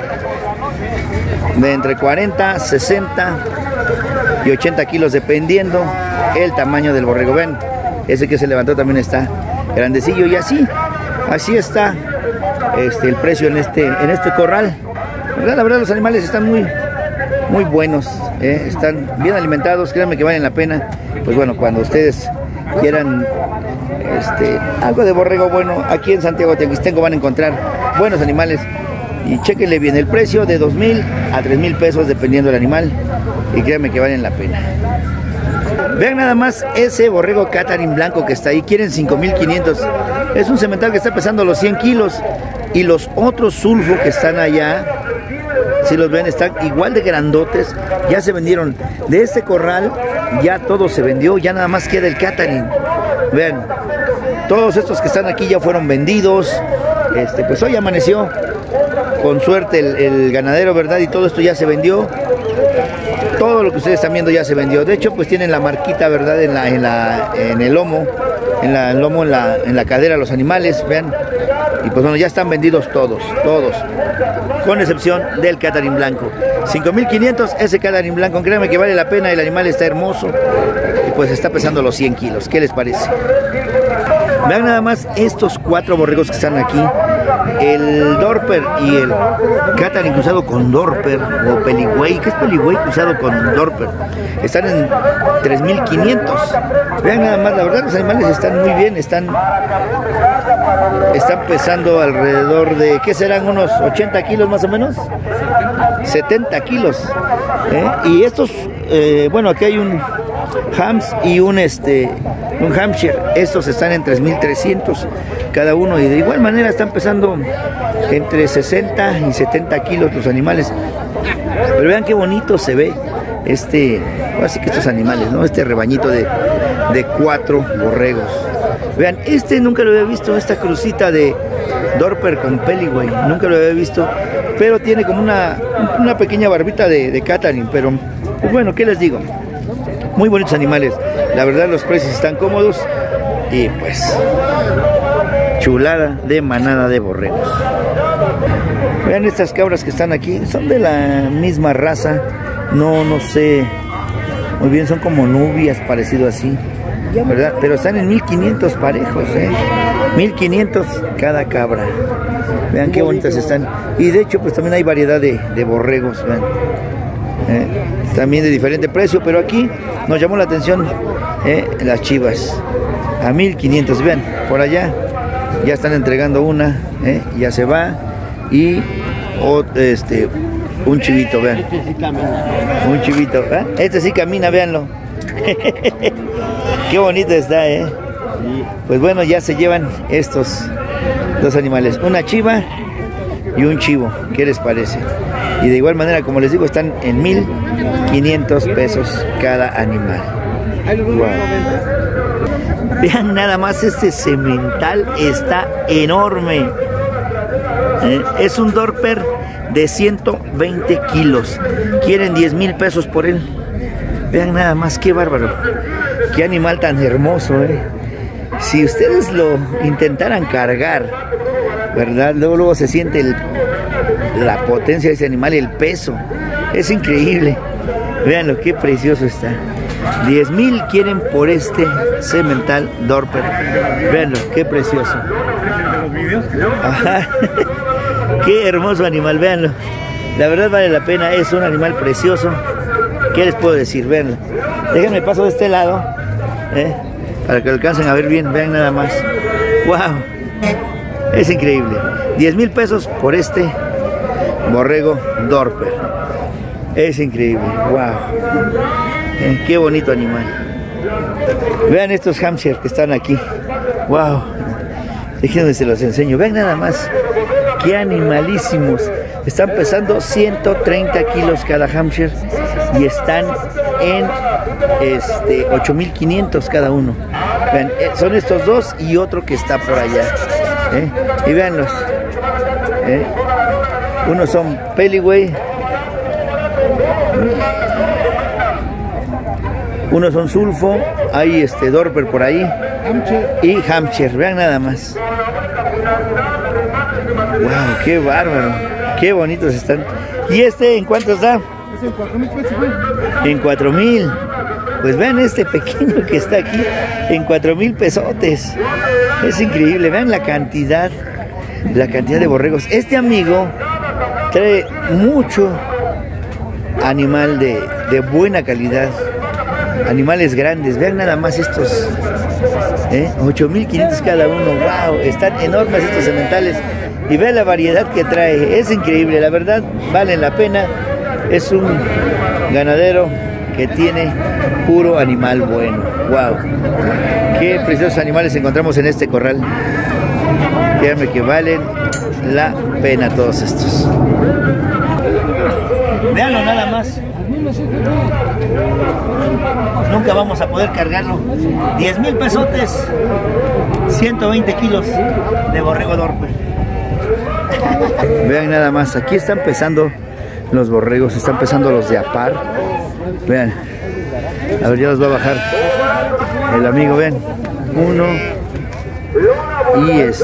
de entre cuarenta, sesenta y ochenta kilos, dependiendo el tamaño del borrego. Vean, ese que se levantó también está grandecillo. Y así, así está. Este, el precio en este en este corral. ¿verdad? La verdad, los animales están muy muy buenos, ¿eh? Están bien alimentados, créanme que valen la pena. Pues bueno, cuando ustedes quieran este, algo de borrego bueno, aquí en Santiago Tianguistenco van a encontrar buenos animales. Y chéquenle bien el precio, de dos mil a tres mil pesos dependiendo del animal. Y créanme que valen la pena. Vean nada más ese borrego Catherine blanco que está ahí. Quieren cinco mil quinientos. Es un semental que está pesando los cien kilos. Y los otros sulfo que están allá, si los ven, están igual de grandotes. Ya se vendieron. De este corral ya todo se vendió. Ya nada más queda el Catherine. Vean, todos estos que están aquí ya fueron vendidos. Este, pues hoy amaneció con suerte el, el ganadero, ¿verdad? Y todo esto ya se vendió. Todo lo que ustedes están viendo ya se vendió. De hecho, pues tienen la marquita, ¿verdad? En la, en la, en el lomo, en la, el lomo, en la, en la cadera los animales, vean. Y pues bueno, ya están vendidos todos, todos, con excepción del Catherine blanco. cinco mil quinientos ese Catherine blanco, créanme que vale la pena, el animal está hermoso. Y pues está pesando los cien kilos, ¿qué les parece? Vean nada más estos cuatro borregos que están aquí. El Dorper y el Catherine cruzado con Dorper, o Peligüey. ¿Qué es Peligüey cruzado con Dorper? Están en tres mil quinientos. Vean nada más, la verdad los animales están muy bien. Están, están pesando alrededor de, ¿qué serán? Unos ochenta kilos más o menos. setenta kilos. ¿eh? Y estos, eh, bueno, aquí hay un Hams y un este un Hampshire. Estos están en tres mil trescientos cada uno, y de igual manera están pesando entre sesenta y setenta kilos los animales. Pero vean qué bonito se ve este, así que estos animales, ¿no? Este rebañito de, de cuatro borregos. Vean, este nunca lo había visto, esta crucita de Dorper con Peligüey, nunca lo había visto, pero tiene como una, una pequeña barbita de, de Catherine. Pero pues bueno, ¿qué les digo? Muy bonitos animales, la verdad los precios están cómodos y pues chulada de manada de borregos. Vean estas cabras que están aquí, son de la misma raza, no, no sé muy bien, son como nubias, parecido así, ¿verdad? Pero están en mil quinientos parejos, ¿eh? mil quinientos cada cabra. Vean qué bonitas están. Y de hecho pues también hay variedad de, de borregos, vean. Eh, también de diferente precio, pero aquí nos llamó la atención eh, las chivas a mil quinientos. Vean, por allá ya están entregando una, eh, ya se va. Y o, este un chivito, vean, un chivito, ¿eh? Este sí camina, véanlo. Qué bonito está, eh. Pues bueno, ya se llevan estos dos animales, una chiva y un chivo. ¿Qué les parece? Y de igual manera, como les digo, están en mil quinientos pesos cada animal. Wow. Vean nada más, este semental está enorme. ¿Eh? Es un Dorper de ciento veinte kilos. Quieren diez mil pesos por él. Vean nada más, qué bárbaro. Qué animal tan hermoso, ¿eh? Si ustedes lo intentaran cargar, ¿verdad? Luego, luego se siente el, la potencia de ese animal y el peso. Es increíble. Veanlo, qué precioso está. diez mil quieren por este semental Dorper. Veanlo, qué precioso. Ajá. Qué hermoso animal, veanlo. La verdad vale la pena, es un animal precioso. ¿Qué les puedo decir? Veanlo. Déjenme paso de este lado, ¿eh? Para que lo alcancen a ver bien. Vean nada más. ¡Wow! Es increíble. diez mil pesos por este borrego Dorper. Es increíble. ¡Wow! Eh, ¡Qué bonito animal! Vean estos Hampshire que están aquí. ¡Wow! Déjenme se los enseño. Vean nada más. ¡Qué animalísimos! Están pesando ciento treinta kilos cada Hampshire y están en este, ocho mil quinientos cada uno. Vean, son estos dos y otro que está por allá. ¿Eh? Y veanlos. ¿Eh? Unos son Peliway. Unos son Sulfo. Hay este Dorper por ahí. Y Hampshire. Vean nada más. Wow, qué bárbaro. Qué bonitos están. ¿Y este en cuánto está? En cuatro mil pesos, güey. En cuatro mil. Pues vean este pequeño que está aquí. En cuatro mil pesotes. Es increíble. Vean la cantidad. La cantidad de borregos. Este amigo trae mucho animal de, de buena calidad. Animales grandes. Vean nada más estos. ¿Eh? ocho mil quinientos cada uno. Wow. Están enormes estos sementales. Y vean la variedad que trae. Es increíble. La verdad valen la pena. Es un ganadero que tiene puro animal bueno. Wow. Qué preciosos animales encontramos en este corral. Créanme que valen la pena todos estos. Veanlo nada más. Nunca vamos a poder cargarlo. diez mil pesotes. ciento veinte kilos de borrego Dorper. Vean nada más. Aquí están pesando los borregos. Están pesando los de Apar. Vean. A ver, ya los va a bajar el amigo. Vean. Uno. Y este.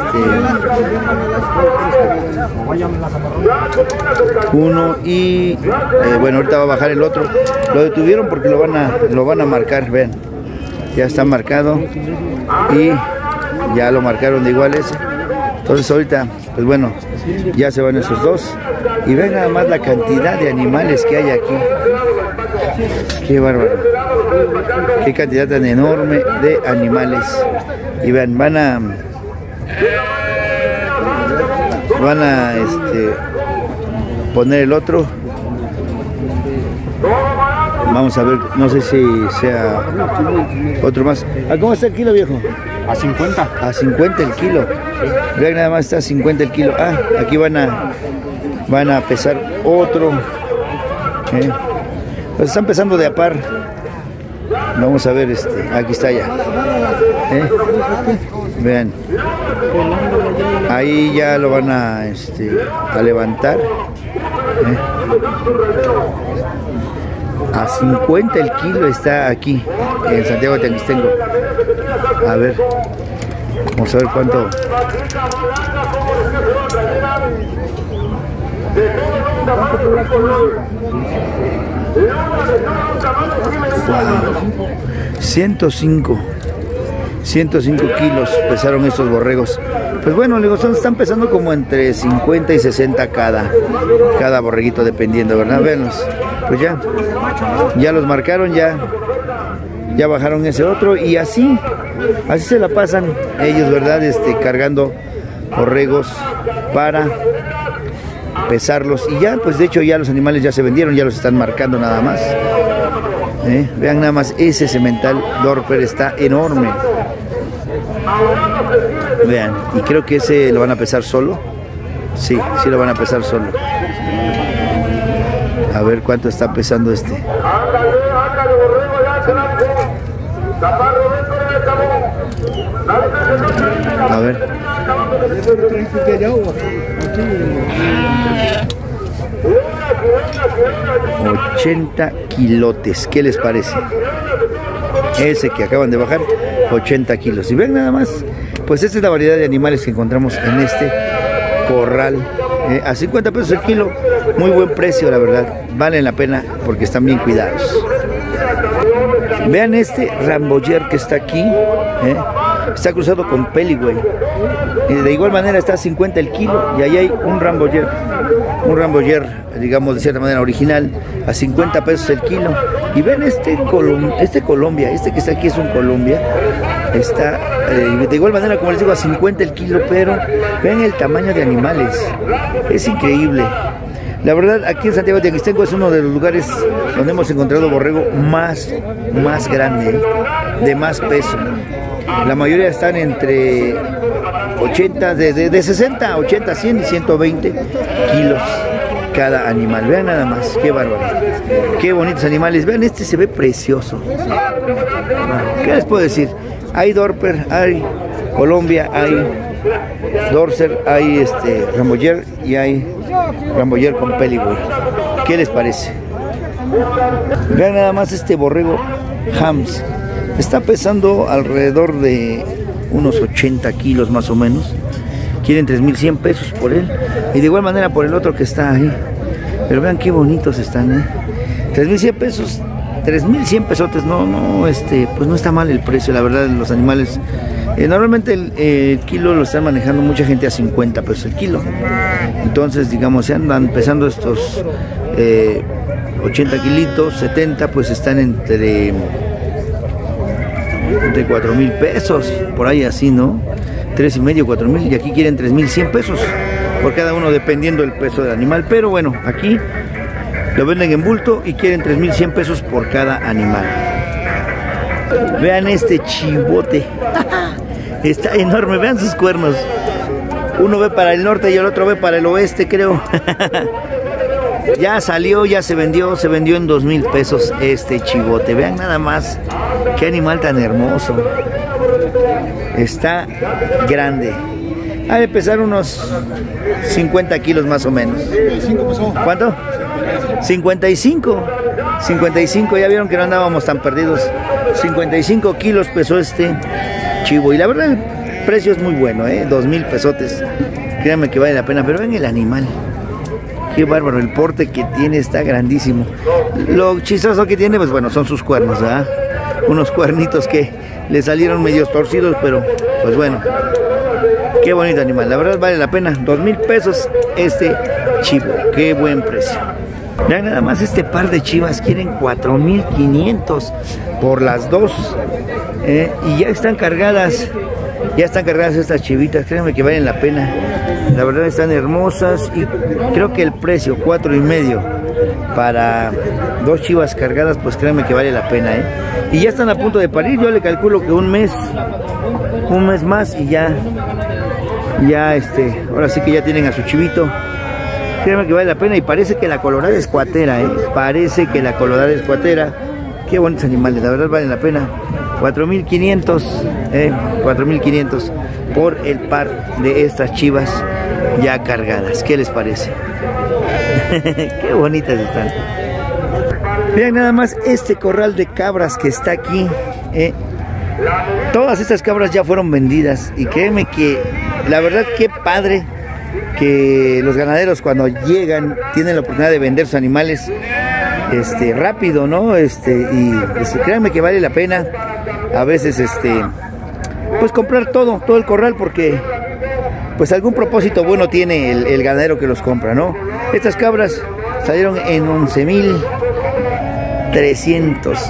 Uno y. Eh, bueno, ahorita va a bajar el otro. Lo detuvieron porque lo van a, lo van a marcar. Vean. Ya está marcado. Y ya lo marcaron de igual ese. Entonces ahorita, pues bueno, ya se van esos dos. Y ven nada más la cantidad de animales que hay aquí. Qué bárbaro. Qué cantidad tan enorme de animales. Y vean, van a... Van a este, poner el otro. Vamos a ver, no sé si sea otro más. ¿A cómo está el kilo, viejo? A cincuenta. A cincuenta el kilo. Vean, nada más está a cincuenta el kilo. Ah, aquí van a van a pesar otro. ¿Eh? Pues están pesando de a par. Vamos a ver, este, aquí está ya. ¿Eh? Vean. Ahí ya lo van a este a levantar. ¿Eh? A cincuenta el kilo está aquí en Santiago Teanguistengo. A ver, vamos a ver cuánto. Wow. ciento cinco kilos pesaron estos borregos. Pues bueno, luego son, están pesando como entre cincuenta y sesenta cada, cada borreguito, dependiendo, ¿verdad? Veanlos. Pues ya, ya los marcaron, ya, ya bajaron ese otro y así, así se la pasan ellos, ¿verdad? Este, cargando borregos para pesarlos y ya, pues de hecho ya los animales ya se vendieron, ya los están marcando nada más. ¿Eh? Vean nada más, ese semental Dorper está enorme. Vean, y creo que ese lo van a pesar solo. Sí, sí lo van a pesar solo. A ver cuánto está pesando este. A ver. ochenta kilotes, ¿qué les parece? Ese que acaban de bajar, ochenta kilos. Y ven nada más, pues esta es la variedad de animales que encontramos en este corral Eh, a cincuenta pesos el kilo, muy buen precio, la verdad. Valen la pena porque están bien cuidados. Vean este Rambouillet que está aquí. Eh, está cruzado con Peligüey. Eh, de igual manera está a cincuenta el kilo. Y ahí hay un Rambouillet. Un Rambouillet, digamos de cierta manera original, a cincuenta pesos el kilo. Y ven este, Colom este Colombia, este que está aquí es un Colombia. Está eh, de igual manera, como les digo, a cincuenta el kilo, pero ven el tamaño de animales. Es increíble. La verdad, aquí en Santiago de Teanguistenco es uno de los lugares donde hemos encontrado borrego más, más grande, de más peso. La mayoría están entre ochenta, de, de, de sesenta, ochenta, cien y ciento veinte kilos cada animal. Vean nada más, qué bárbaro. Qué bonitos animales. Vean, este se ve precioso. ¿Qué les puedo decir? Hay Dorper, hay Colombia, hay Dorser, hay este Rambouillet y hay Rambouillet con Peligüey. ¿Qué les parece? Vean nada más este borrego Hams. Está pesando alrededor de unos ochenta kilos más o menos. Quieren tres mil cien pesos por él. Y de igual manera por el otro que está ahí. Pero vean qué bonitos están, ¿eh? tres mil cien pesos. tres mil cien pesotes. No, no, este, pues no está mal el precio, la verdad, los animales. Eh, normalmente el, eh, el kilo lo están manejando mucha gente a cincuenta pesos el kilo. Entonces, digamos, se andan pesando estos eh, ochenta kilitos, setenta, pues están entre, entre cuatro mil pesos, por ahí así, ¿no? tres y medio, cuatro mil, y aquí quieren tres mil cien pesos por cada uno, dependiendo del peso del animal. Pero bueno, aquí lo venden en bulto y quieren tres mil cien pesos por cada animal. Vean este chivote. Está enorme, vean sus cuernos. Uno ve para el norte y el otro ve para el oeste, creo. Ya salió, ya se vendió, se vendió en dos mil pesos este chivote. Vean nada más, qué animal tan hermoso. Está grande. Ha de pesar unos cincuenta kilos más o menos. ¿Cuánto? cincuenta y cinco. cincuenta y cinco, ya vieron que no andábamos tan perdidos. cincuenta y cinco kilos pesó este chivo. Y la verdad el precio es muy bueno, ¿eh? dos mil pesotes. Créanme que vale la pena. Pero ven el animal. Qué bárbaro, el porte que tiene está grandísimo. Lo chistoso que tiene, pues bueno, son sus cuernos, ¿verdad? Unos cuernitos que le salieron medios torcidos, pero pues bueno. Qué bonito animal, la verdad vale la pena. Dos mil pesos este chivo, qué buen precio. Vean nada más este par de chivas, quieren cuatro mil quinientos por las dos. Eh, y ya están cargadas, ya están cargadas estas chivitas, créanme que valen la pena. La verdad están hermosas y creo que el precio, cuatro y medio para dos chivas cargadas, pues créanme que vale la pena, ¿eh? Y ya están a punto de parir, yo le calculo que un mes, un mes más y ya, ya este, ahora sí que ya tienen a su chivito. Créanme que vale la pena y parece que la colorada es cuatera, ¿eh? Parece que la colorada es cuatera. Qué bonitos animales, la verdad valen la pena. cuatro mil quinientos, eh, cuatro mil quinientos por el par de estas chivas ya cargadas. ¿Qué les parece? Qué bonitas están. Vean nada más este corral de cabras que está aquí. Eh. Todas estas cabras ya fueron vendidas y créeme que la verdad qué padre que los ganaderos cuando llegan tienen la oportunidad de vender sus animales este rápido, ¿no? Este y pues, créanme que vale la pena a veces este pues comprar todo, todo el corral, porque pues algún propósito bueno tiene el, el ganadero que los compra, ¿no? Estas cabras salieron en once mil trescientos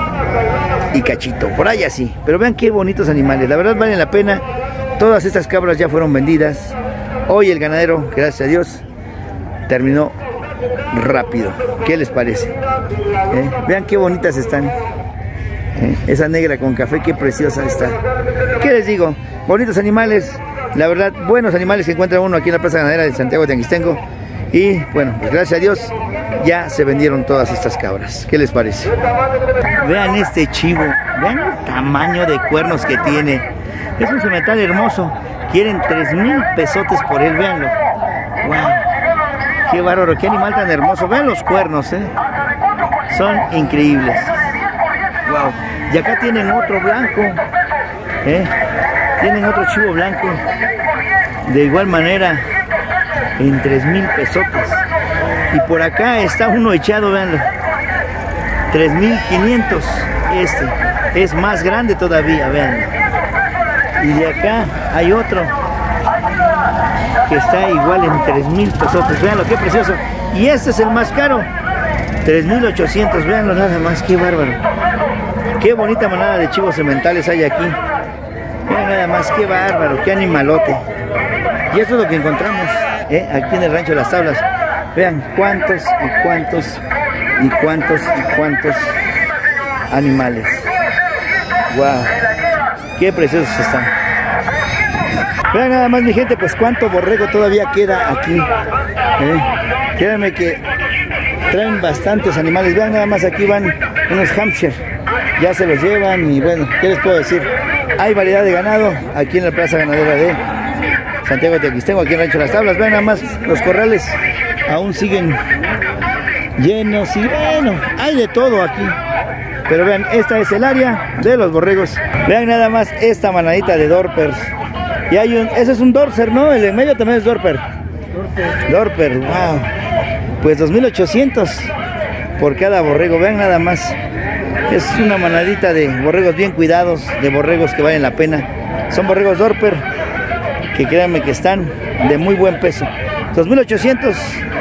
y cachito, por ahí así. Pero vean qué bonitos animales, la verdad valen la pena. Todas estas cabras ya fueron vendidas. Hoy el ganadero, gracias a Dios, terminó rápido. ¿Qué les parece? ¿Eh? Vean qué bonitas están. ¿Eh? Esa negra con café, qué preciosa está. ¿Qué les digo? Bonitos animales, la verdad, buenos animales que encuentra uno aquí en la Plaza Ganadera de Santiago de Teanguistenco. Y bueno, pues gracias a Dios ya se vendieron todas estas cabras. ¿Qué les parece? Vean este chivo, vean el tamaño de cuernos que tiene. Es un semental hermoso. Quieren tres mil pesotes por él, véanlo. Wow, qué bárbaro, qué animal tan hermoso. Vean los cuernos, eh. Son increíbles. Wow. Y acá tienen otro blanco, eh. Tienen otro chivo blanco. De igual manera, en tres mil pesotes. Y por acá está uno echado, véanlo, tres mil quinientos. Este es más grande todavía, vean. Y de acá hay otro que está igual en tres mil pesotes. Veanlo, qué precioso. Y este es el más caro, tres mil ochocientos. Veanlo nada más, qué bárbaro. Qué bonita manada de chivos sementales hay aquí. Vean nada más, qué bárbaro, qué animalote. Y esto es lo que encontramos, ¿eh? Aquí en el Rancho de las Tablas. Vean cuántos y cuántos y cuántos y cuántos animales. Wow, qué preciosos están. Vean nada más, mi gente, pues cuánto borrego todavía queda aquí, ¿eh? Créanme que traen bastantes animales. Vean nada más, aquí van unos Hampshire, ya se los llevan. Y bueno, ¿qué les puedo decir? Hay variedad de ganado aquí en la plaza ganadera de Santiago de Tequixtengo, aquí en Rancho de las Tablas. Vean nada más, los corrales aún siguen llenos y bueno, hay de todo aquí. Pero vean, esta es el área de los borregos. Vean nada más esta manadita de Dorpers. Y hay un, ese es un Dorser, ¿no? El en medio también es Dorper. Dorper. Dorper, wow. Pues dos mil ochocientos por cada borrego. Vean nada más. Es una manadita de borregos bien cuidados, de borregos que valen la pena. Son borregos Dorper, que créanme que están de muy buen peso. dos mil ochocientos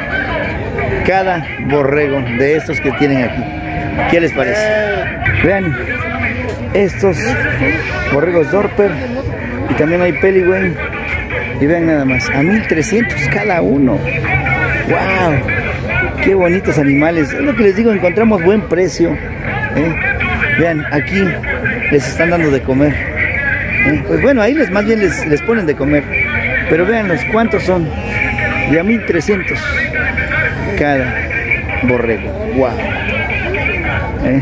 cada borrego de estos que tienen aquí. ¿Qué les parece? Vean estos borregos Dorper. Y también hay Peligüey. Y vean nada más, a mil trescientos cada uno. ¡Wow! ¡Qué bonitos animales! Es lo que les digo, encontramos buen precio, ¿eh? Vean, aquí les están dando de comer, ¿eh? Pues bueno, ahí les más bien les, les ponen de comer. Pero véanlos, ¿cuántos son? De a mil trescientos cada borrego. ¡Wow! ¿Eh?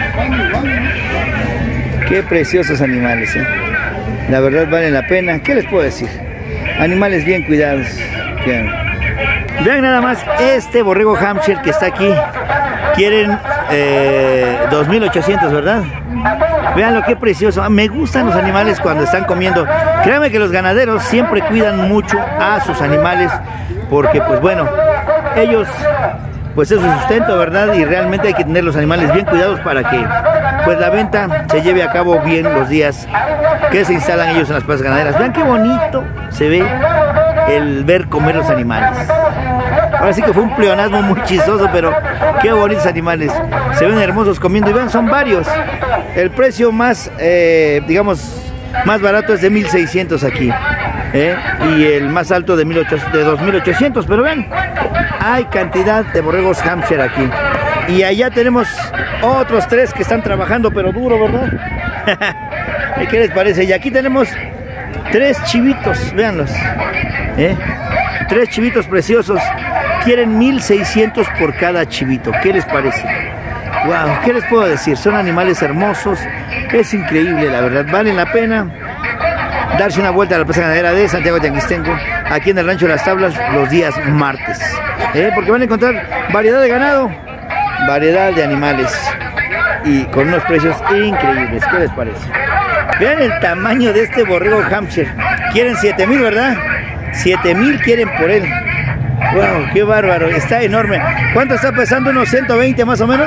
¡Qué preciosos animales! ¿eh? La verdad valen la pena. ¿Qué les puedo decir? Animales bien cuidados. Vean, vean nada más este borrego Hampshire que está aquí. Quieren eh, dos mil ochocientos, ¿verdad? Vean lo que precioso. Me gustan los animales cuando están comiendo. Créanme que los ganaderos siempre cuidan mucho a sus animales, porque pues bueno, ellos pues es su sustento, ¿verdad? Y realmente hay que tener los animales bien cuidados para que pues la venta se lleve a cabo bien los días que se instalan ellos en las plazas ganaderas. Vean qué bonito se ve el ver comer los animales. Ahora sí que fue un pleonasmo muy chistoso, pero qué bonitos animales. Se ven hermosos comiendo y vean, son varios. El precio más, eh, digamos, más barato es de mil seiscientos aquí, ¿eh? Y el más alto de, mil ochocientos, de dos mil ochocientos, pero ven, hay cantidad de borregos Hampshire aquí. Y allá tenemos otros tres que están trabajando, pero duro, ¿verdad? ¿Qué les parece? Y aquí tenemos tres chivitos, véanlos, ¿eh? Tres chivitos preciosos. Quieren mil seiscientos por cada chivito. ¿Qué les parece? Wow, ¿qué les puedo decir? Son animales hermosos. Es increíble, la verdad. Valen la pena darse una vuelta a la plaza ganadera de Santiago de Tequixtengo, aquí en el Rancho de las Tablas, los días martes, ¿eh? Porque van a encontrar variedad de ganado, variedad de animales y con unos precios increíbles. ¿Qué les parece? Vean el tamaño de este borrego Hampshire. Quieren siete mil, ¿verdad? siete mil quieren por él. Wow, qué bárbaro, está enorme. ¿Cuánto está pesando? ¿Unos ciento veinte más o menos?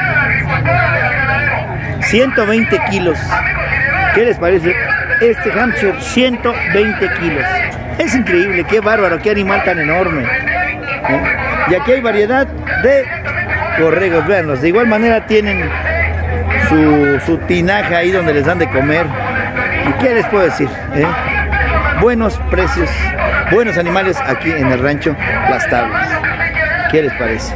ciento veinte kilos. ¿Qué les parece? Este Hampshire, ciento veinte kilos. Es increíble, qué bárbaro, qué animal tan enorme, ¿eh? Y aquí hay variedad de borregos, véanlos. De igual manera tienen su, su tinaja ahí donde les dan de comer. ¿Y qué les puedo decir? ¿Eh? Buenos precios, buenos animales aquí en el Rancho Las Tablas. ¿Qué les parece?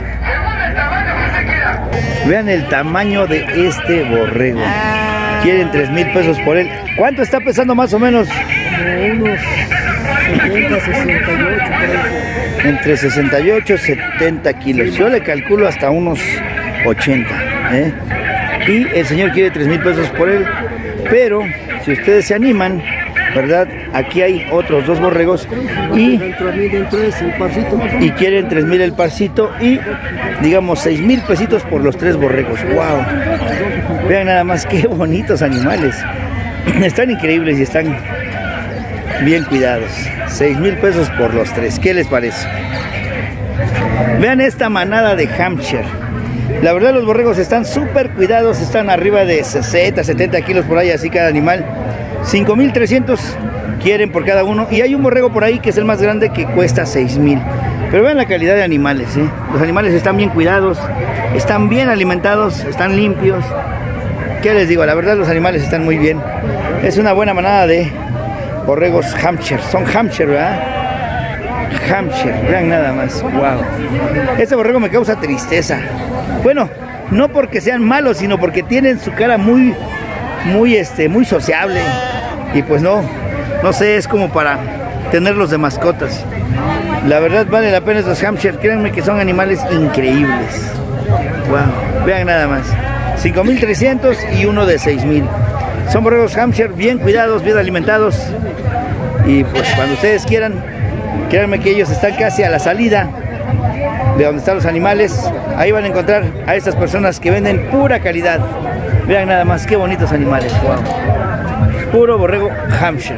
Vean el tamaño de este borrego. Quieren tres mil pesos por él. ¿Cuánto está pesando más o menos? Como unos setenta, sesenta y ocho, por ahí. Entre sesenta y ocho y setenta kilos. Yo le calculo hasta unos ochenta, ¿eh? Y el señor quiere tres mil pesos por él. Pero si ustedes se animan, ¿verdad? Aquí hay otros dos borregos y, y quieren tres mil el parcito y digamos seis mil pesitos por los tres borregos. Wow, vean nada más qué bonitos animales, están increíbles y están bien cuidados. seis mil pesos por los tres. ¿Qué les parece? Vean esta manada de Hampshire. La verdad los borregos están súper cuidados. Están arriba de sesenta, setenta kilos por ahí, así cada animal. cinco mil trescientos quieren por cada uno. Y hay un borrego por ahí que es el más grande que cuesta seis mil. Pero vean la calidad de animales, ¿eh? Los animales están bien cuidados, están bien alimentados, están limpios. ¿Qué les digo? La verdad los animales están muy bien. Es una buena manada de borregos Hampshire. Son Hampshire, ¿verdad? Hampshire, vean nada más. Wow. Este borrego me causa tristeza. Bueno, no porque sean malos, sino porque tienen su cara muy, muy, este, muy sociable. Y pues no, no sé, es como para tenerlos de mascotas. La verdad vale la pena estos Hampshire. Créanme que son animales increíbles. Wow, vean nada más. cinco mil trescientos y uno de seis mil. Son borregos Hampshire bien cuidados, bien alimentados. Y pues cuando ustedes quieran, créanme que ellos están casi a la salida de donde están los animales. Ahí van a encontrar a estas personas que venden pura calidad. Vean nada más qué bonitos animales. Wow. Puro borrego Hampshire.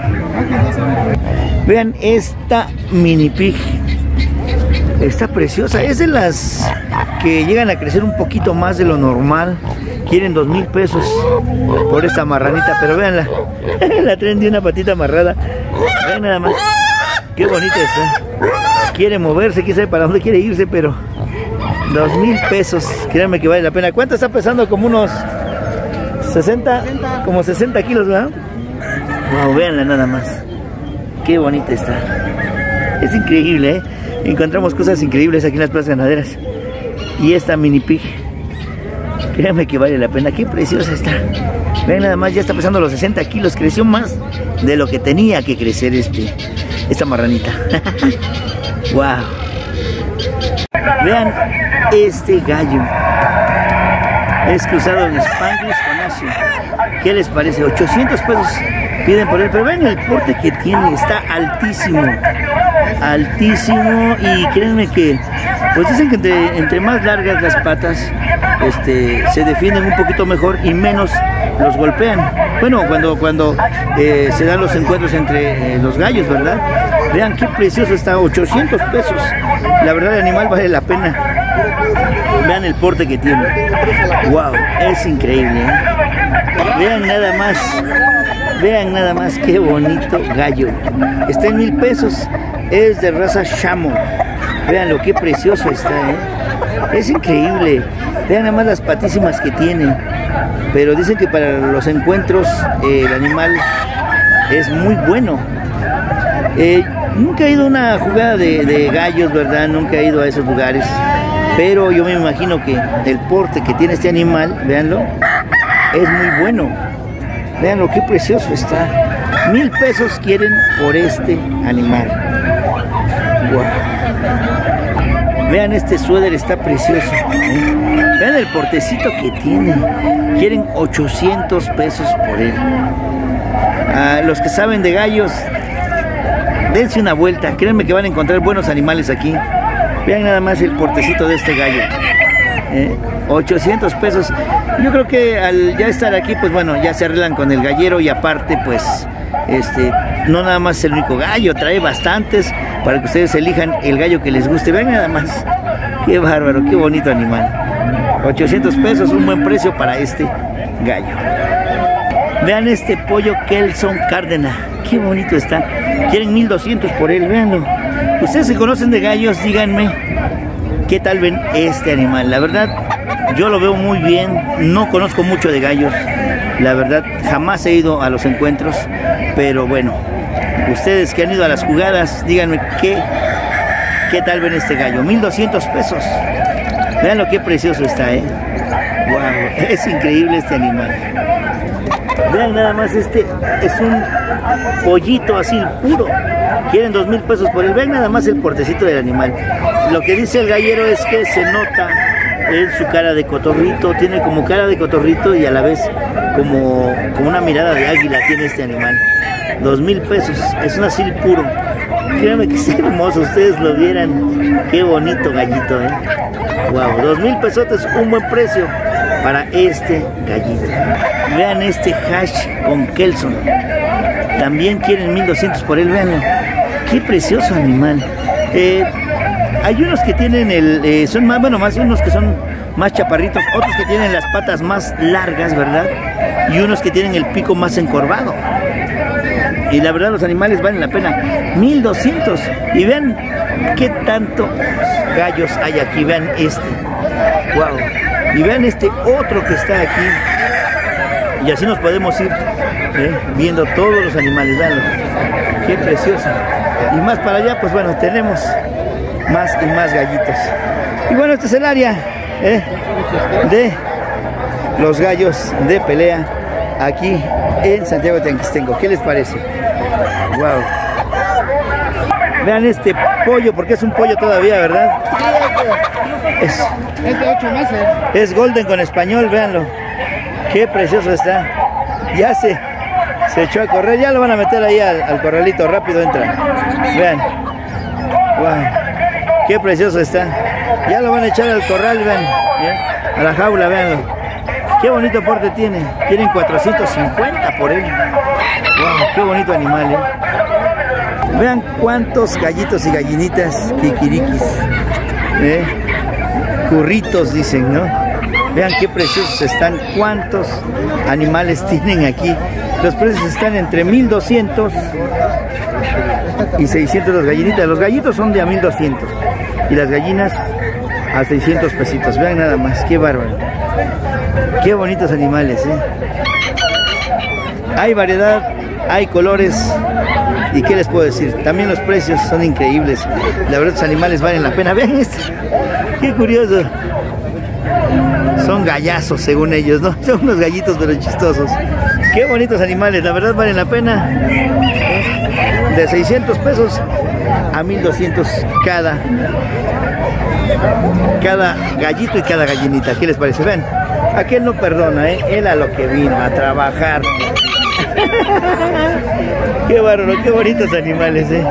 Vean esta mini pig. Está preciosa. Es de las que llegan a crecer un poquito más de lo normal. Quieren dos mil pesos por esta marranita. Pero véanla. La traen de una patita amarrada. Vean nada más. Qué bonita está. Quiere moverse, quién sabe para dónde quiere irse, pero dos mil pesos. Créanme que vale la pena. ¿Cuánto está pesando? Como unos sesenta, como sesenta kilos, ¿verdad? Wow, véanla nada más. Qué bonita está. Es increíble, ¿eh? Encontramos cosas increíbles aquí en las plazas ganaderas. Y esta mini pig, créanme que vale la pena. Qué preciosa está. Vean nada más, ya está pesando los sesenta kilos. Creció más de lo que tenía que crecer este, esta marranita. Wow. Vean este gallo. Es cruzado de Spanglish con Asia. ¿Qué les parece? ochocientos pesos piden por él, pero vean el porte que tiene, está altísimo, altísimo. Y créanme que, pues dicen que entre, entre más largas las patas, este, se defienden un poquito mejor y menos los golpean. Bueno, cuando, cuando eh, se dan los encuentros entre eh, los gallos, ¿verdad? Vean qué precioso está, ochocientos pesos. La verdad el animal vale la pena. Vean el porte que tiene. Wow, es increíble, ¿eh? Vean nada más. Vean nada más qué bonito gallo. Está en mil pesos. Es de raza Shamo. Vean lo que precioso está, ¿eh? Es increíble. Vean nada más las patísimas que tiene. Pero dicen que para los encuentros eh, el animal es muy bueno. Eh, nunca he ido a una jugada de, de gallos, ¿verdad? Nunca he ido a esos lugares. Pero yo me imagino que el porte que tiene este animal, véanlo, es muy bueno. Vean lo que precioso está. Mil pesos quieren por este animal. Wow. Vean este suéter, está precioso, ¿eh? Vean el portecito que tiene. Quieren ochocientos pesos por él. A los que saben de gallos, dense una vuelta. Créanme que van a encontrar buenos animales aquí. Vean nada más el portecito de este gallo. ¿Eh? ochocientos pesos. Yo creo que al ya estar aquí, pues bueno, ya se arreglan con el gallero. Y aparte, pues, este, no nada más es el único gallo, trae bastantes para que ustedes elijan el gallo que les guste. Vean nada más, qué bárbaro, qué bonito animal. ochocientos pesos, un buen precio para este gallo. Vean este pollo Kelson Cárdenas, qué bonito está. Quieren mil doscientos por él, véanlo. Ustedes se conocen de gallos, díganme qué tal ven este animal. La verdad, yo lo veo muy bien. No conozco mucho de gallos, la verdad, jamás he ido a los encuentros. Pero bueno, ustedes que han ido a las jugadas, díganme qué, qué tal ven este gallo. mil doscientos pesos. Vean lo que precioso está, eh. Wow, es increíble este animal. Vean nada más, este es un pollito así puro. Quieren dos mil pesos por él. Vean nada más el portecito del animal. Lo que dice el gallero es que se nota en su cara de cotorrito. Tiene como cara de cotorrito y a la vez como, como una mirada de águila tiene este animal. Dos mil pesos. Es un asil puro. Créanme que es hermoso. Ustedes lo vieran. Qué bonito gallito, eh. Wow, dos mil pesotes, un buen precio para este gallito. Vean este hash con Kelson. también quieren mil doscientos por él, veanlo. Qué precioso animal. Eh, hay unos que tienen el, eh, son más, bueno, más unos que son más chaparritos, otros que tienen las patas más largas, ¿verdad? Y unos que tienen el pico más encorvado. Y la verdad los animales valen la pena. mil doscientos. Y vean qué tantos gallos hay aquí. Vean este. Wow. Y vean este otro que está aquí. Y así nos podemos ir ¿eh? viendo todos los animales. Veanlo. Qué precioso. Y más para allá, pues bueno, tenemos más y más gallitos. Y bueno, este es el área ¿eh? de los gallos de pelea aquí en Santiago Teanquistenco. ¿Qué les parece? Wow. Vean este pollo, porque es un pollo todavía, ¿verdad? Es, Es de ocho meses. es golden con español, véanlo. Qué precioso está. Ya se, se echó a correr, ya lo van a meter ahí al, al corralito, rápido entra. Vean. Wow. Qué precioso está. Ya lo van a echar al corral, vean. ¿eh? A la jaula, véanlo. Qué bonito porte tiene. Tienen cuatrocientos cincuenta por él. Wow, qué bonito animal, ¿eh? Vean cuántos gallitos y gallinitas kikirikis. ¿eh? Curritos dicen, ¿no? Vean qué preciosos están. Cuántos animales tienen aquí. Los precios están entre mil doscientos y seiscientos las gallinitas. Los gallitos son de a mil doscientos y las gallinas a seiscientos pesitos. Vean nada más, qué bárbaro. Qué bonitos animales, ¿eh? Hay variedad, hay colores. ¿Y qué les puedo decir? También los precios son increíbles. La verdad, los animales valen la pena. Vean esto. Qué curioso. Son gallazos, según ellos, ¿no? Son unos gallitos, pero chistosos. Qué bonitos animales. La verdad, valen la pena. De seiscientos pesos a mil doscientos cada, cada gallito y cada gallinita. ¿Qué les parece? Vean. Aquel no perdona, ¿eh? Él a lo que vino, a trabajar. Qué bárbaro, qué bonitos animales, ¿eh?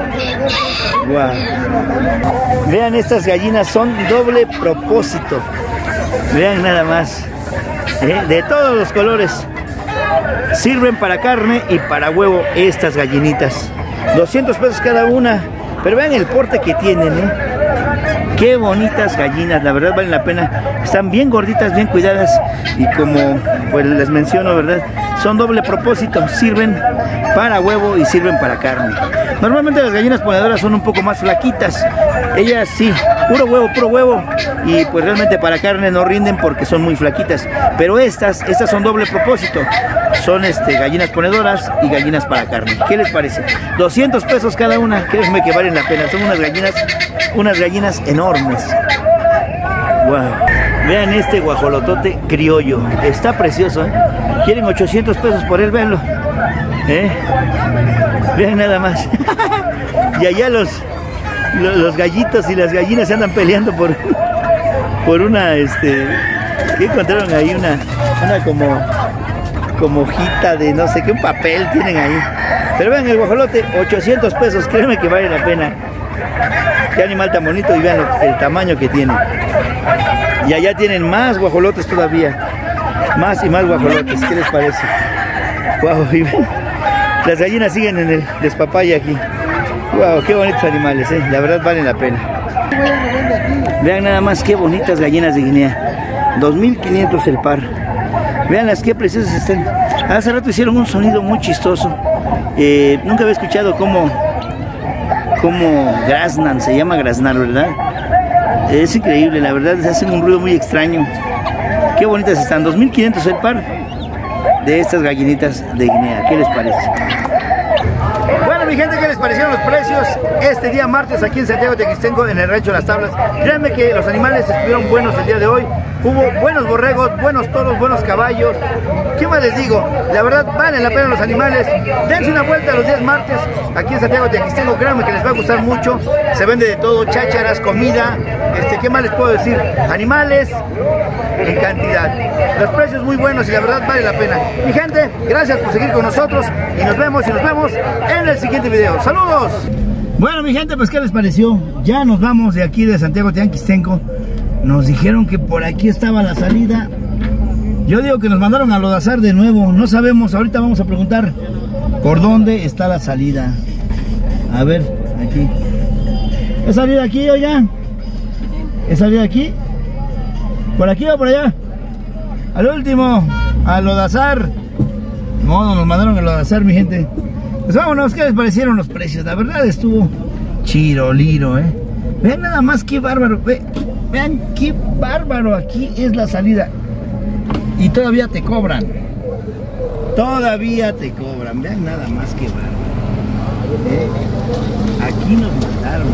Wow. Vean, estas gallinas son doble propósito. Vean nada más. ¿eh? De todos los colores. Sirven para carne y para huevo estas gallinitas. doscientos pesos cada una. Pero vean el porte que tienen, ¿eh? Qué bonitas gallinas, la verdad valen la pena. Están bien gorditas, bien cuidadas. Y como pues les menciono, ¿verdad? Son doble propósito. Sirven para huevo y sirven para carne. Normalmente las gallinas ponedoras son un poco más flaquitas. Ellas sí, puro huevo, puro huevo. Y pues realmente para carne no rinden porque son muy flaquitas. Pero estas, estas son doble propósito. Son este, gallinas ponedoras y gallinas para carne. ¿Qué les parece? doscientos pesos cada una. Créanme que valen la pena. Son unas gallinas, unas gallinas enormes. Wow. Vean este guajolotote criollo. Está precioso, ¿eh? Quieren ochocientos pesos por él, véanlo. ¿Eh? Vean nada más. Y allá los, los, los gallitos y las gallinas se andan peleando por, por una, este... ¿Qué encontraron ahí? Una, una como... como hojita de no sé qué, un papel tienen ahí. Pero vean el guajolote, ochocientos pesos, créanme que vale la pena. Qué animal tan bonito y vean lo, el tamaño que tiene. Y allá tienen más guajolotes todavía. Más y más guajolotes, ¿qué les parece? Wow, y ven, las gallinas siguen en el despapalle aquí. Wow, qué bonitos animales, ¿eh? La verdad valen la pena. Vean nada más qué bonitas gallinas de Guinea. dos mil quinientos el par. Vean las qué preciosas están. Hace rato hicieron un sonido muy chistoso. Eh, nunca había escuchado cómo, cómo graznan, se llama graznar, ¿verdad? Es increíble, la verdad, hacen un ruido muy extraño. Qué bonitas están, dos mil quinientos el par de estas gallinitas de Guinea. ¿Qué les parece? Bueno, mi gente, ¿qué les parecieron los precios este día martes aquí en Santiago Teanquistenco, en el Rancho Las Tablas? Créanme que los animales estuvieron buenos el día de hoy. Hubo buenos borregos, buenos toros, buenos caballos. ¿Qué más les digo? La verdad, valen la pena los animales. Dense una vuelta los días martes aquí en Santiago Teanquistenco. Créanme que les va a gustar mucho. Se vende de todo, chácharas, comida. Este, ¿qué más les puedo decir? Animales en cantidad. Los precios muy buenos y la verdad vale la pena. Mi gente, gracias por seguir con nosotros. Y nos vemos y nos vemos en el siguiente video. ¡Saludos! Bueno, mi gente, pues ¿qué les pareció? Ya nos vamos de aquí de Santiago Teanquistenco. Nos dijeron que por aquí estaba la salida. Yo digo que nos mandaron a lodazar de nuevo. No sabemos, ahorita vamos a preguntar ¿Por dónde está la salida? A ver, aquí. ¿Es salida aquí, oigan? ¿Es salida aquí? ¿Por aquí o por allá? Al último, a Lodazar. No, nos mandaron a Lodazar, mi gente. Pues vámonos, ¿qué les parecieron los precios? La verdad estuvo chiroliro, ¿eh? Vean nada más qué bárbaro. Ve, vean qué bárbaro. Aquí es la salida. Y todavía te cobran. Todavía te cobran. Vean nada más qué bárbaro. ¿Eh? Aquí nos mandaron.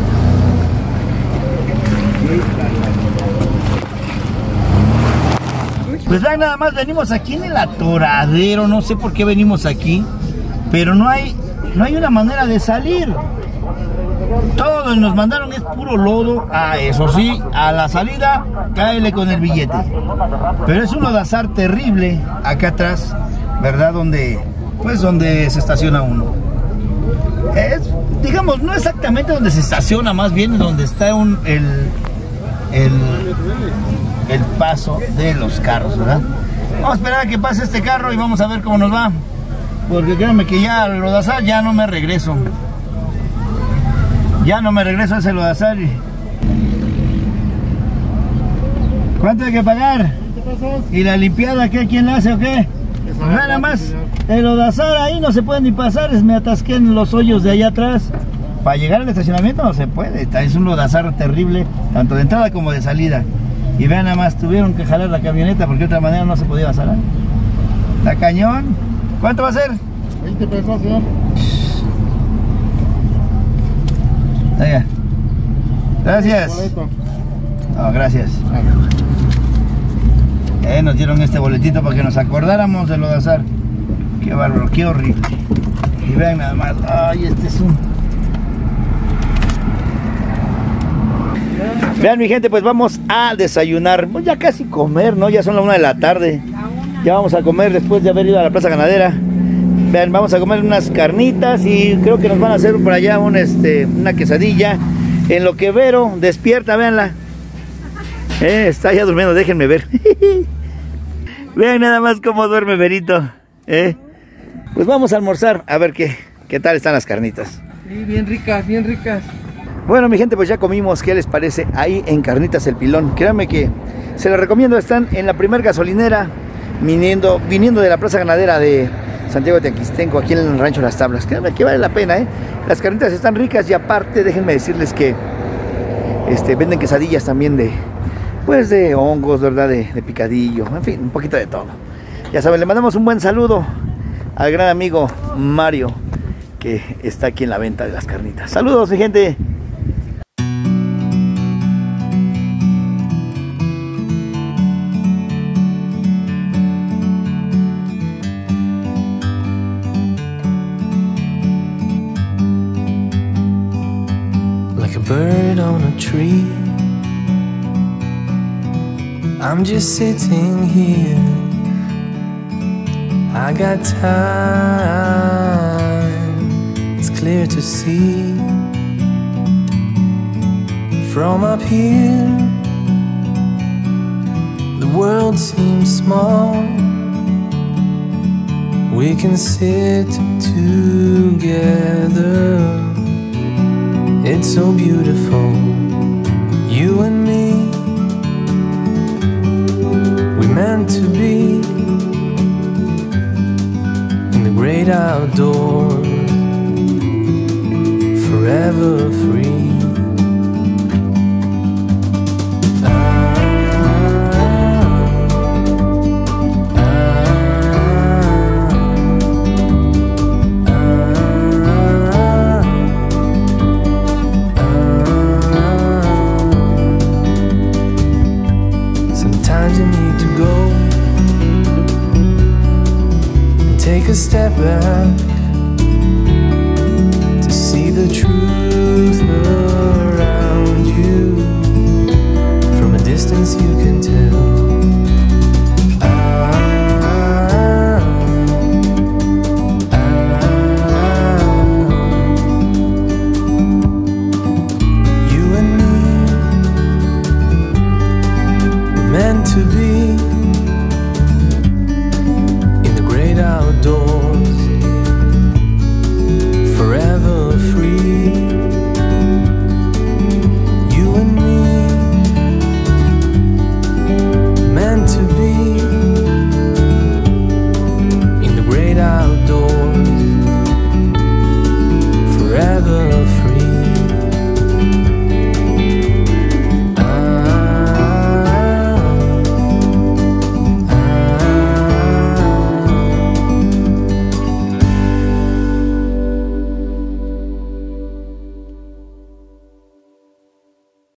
Pues vean nada más, venimos aquí en el atoradero. No sé por qué venimos aquí, pero no hay, no hay una manera de salir. Todo nos mandaron es puro lodo. Ah, eso sí, a la salida cáele con el billete. Pero es un lodazar terrible acá atrás, ¿verdad? Donde, pues donde se estaciona uno. Es, digamos, no exactamente donde se estaciona, más bien donde está un, el, el, el paso de los carros, ¿verdad? Vamos a esperar a que pase este carro y vamos a ver cómo nos va. Porque créanme que ya al lodazar ya no me regreso. Ya no me regreso a ese lodazar. ¿Cuánto hay que pagar? ¿Y la limpiada qué? ¿Quién la hace o qué? Nada más, el lodazar ahí no se puede ni pasar. Me atasqué en los hoyos de allá atrás. Para llegar al estacionamiento no se puede. Es un lodazar terrible, tanto de entrada como de salida. Y vean nada más, tuvieron que jalar la camioneta porque de otra manera no se podía pasar. Está cañón. ¿Cuánto va a ser? veinte pesos, señor. Venga. Gracias. No, gracias. Eh, nos dieron este boletito para que nos acordáramos de lodazar. Qué bárbaro, qué horrible. Y vean nada más. Ay, este es un... Vean, mi gente, pues vamos a desayunar. Pues ya casi comer, ¿no? Ya son las una de la tarde. Ya vamos a comer después de haber ido a la plaza ganadera. Vean, vamos a comer unas carnitas y creo que nos van a hacer por allá un, este, una quesadilla. En lo que Vero despierta, véanla. Eh, está ya durmiendo, déjenme ver. Vean nada más cómo duerme Verito. Eh. Pues vamos a almorzar, a ver qué, qué tal están las carnitas. Sí, bien ricas, bien ricas. Bueno, mi gente, pues ya comimos. ¿Qué les parece? Ahí en Carnitas El Pilón. Créanme que se los recomiendo. Están en la primer gasolinera, viniendo, viniendo de la plaza ganadera de Santiago de Tequistenco, aquí en el rancho Las Tablas. Créanme que vale la pena, ¿eh? Las carnitas están ricas y aparte, déjenme decirles que este, venden quesadillas también de, pues de hongos, ¿verdad? De, de picadillo, en fin, un poquito de todo. Ya saben, le mandamos un buen saludo al gran amigo Mario, que está aquí en la venta de las carnitas. Saludos, mi gente. Bird on a tree, I'm just sitting here. I got time, it's clear to see. From up here, the world seems small. We can sit together. It's so beautiful, you and me. We meant to be in the great outdoors, forever free. Take a step back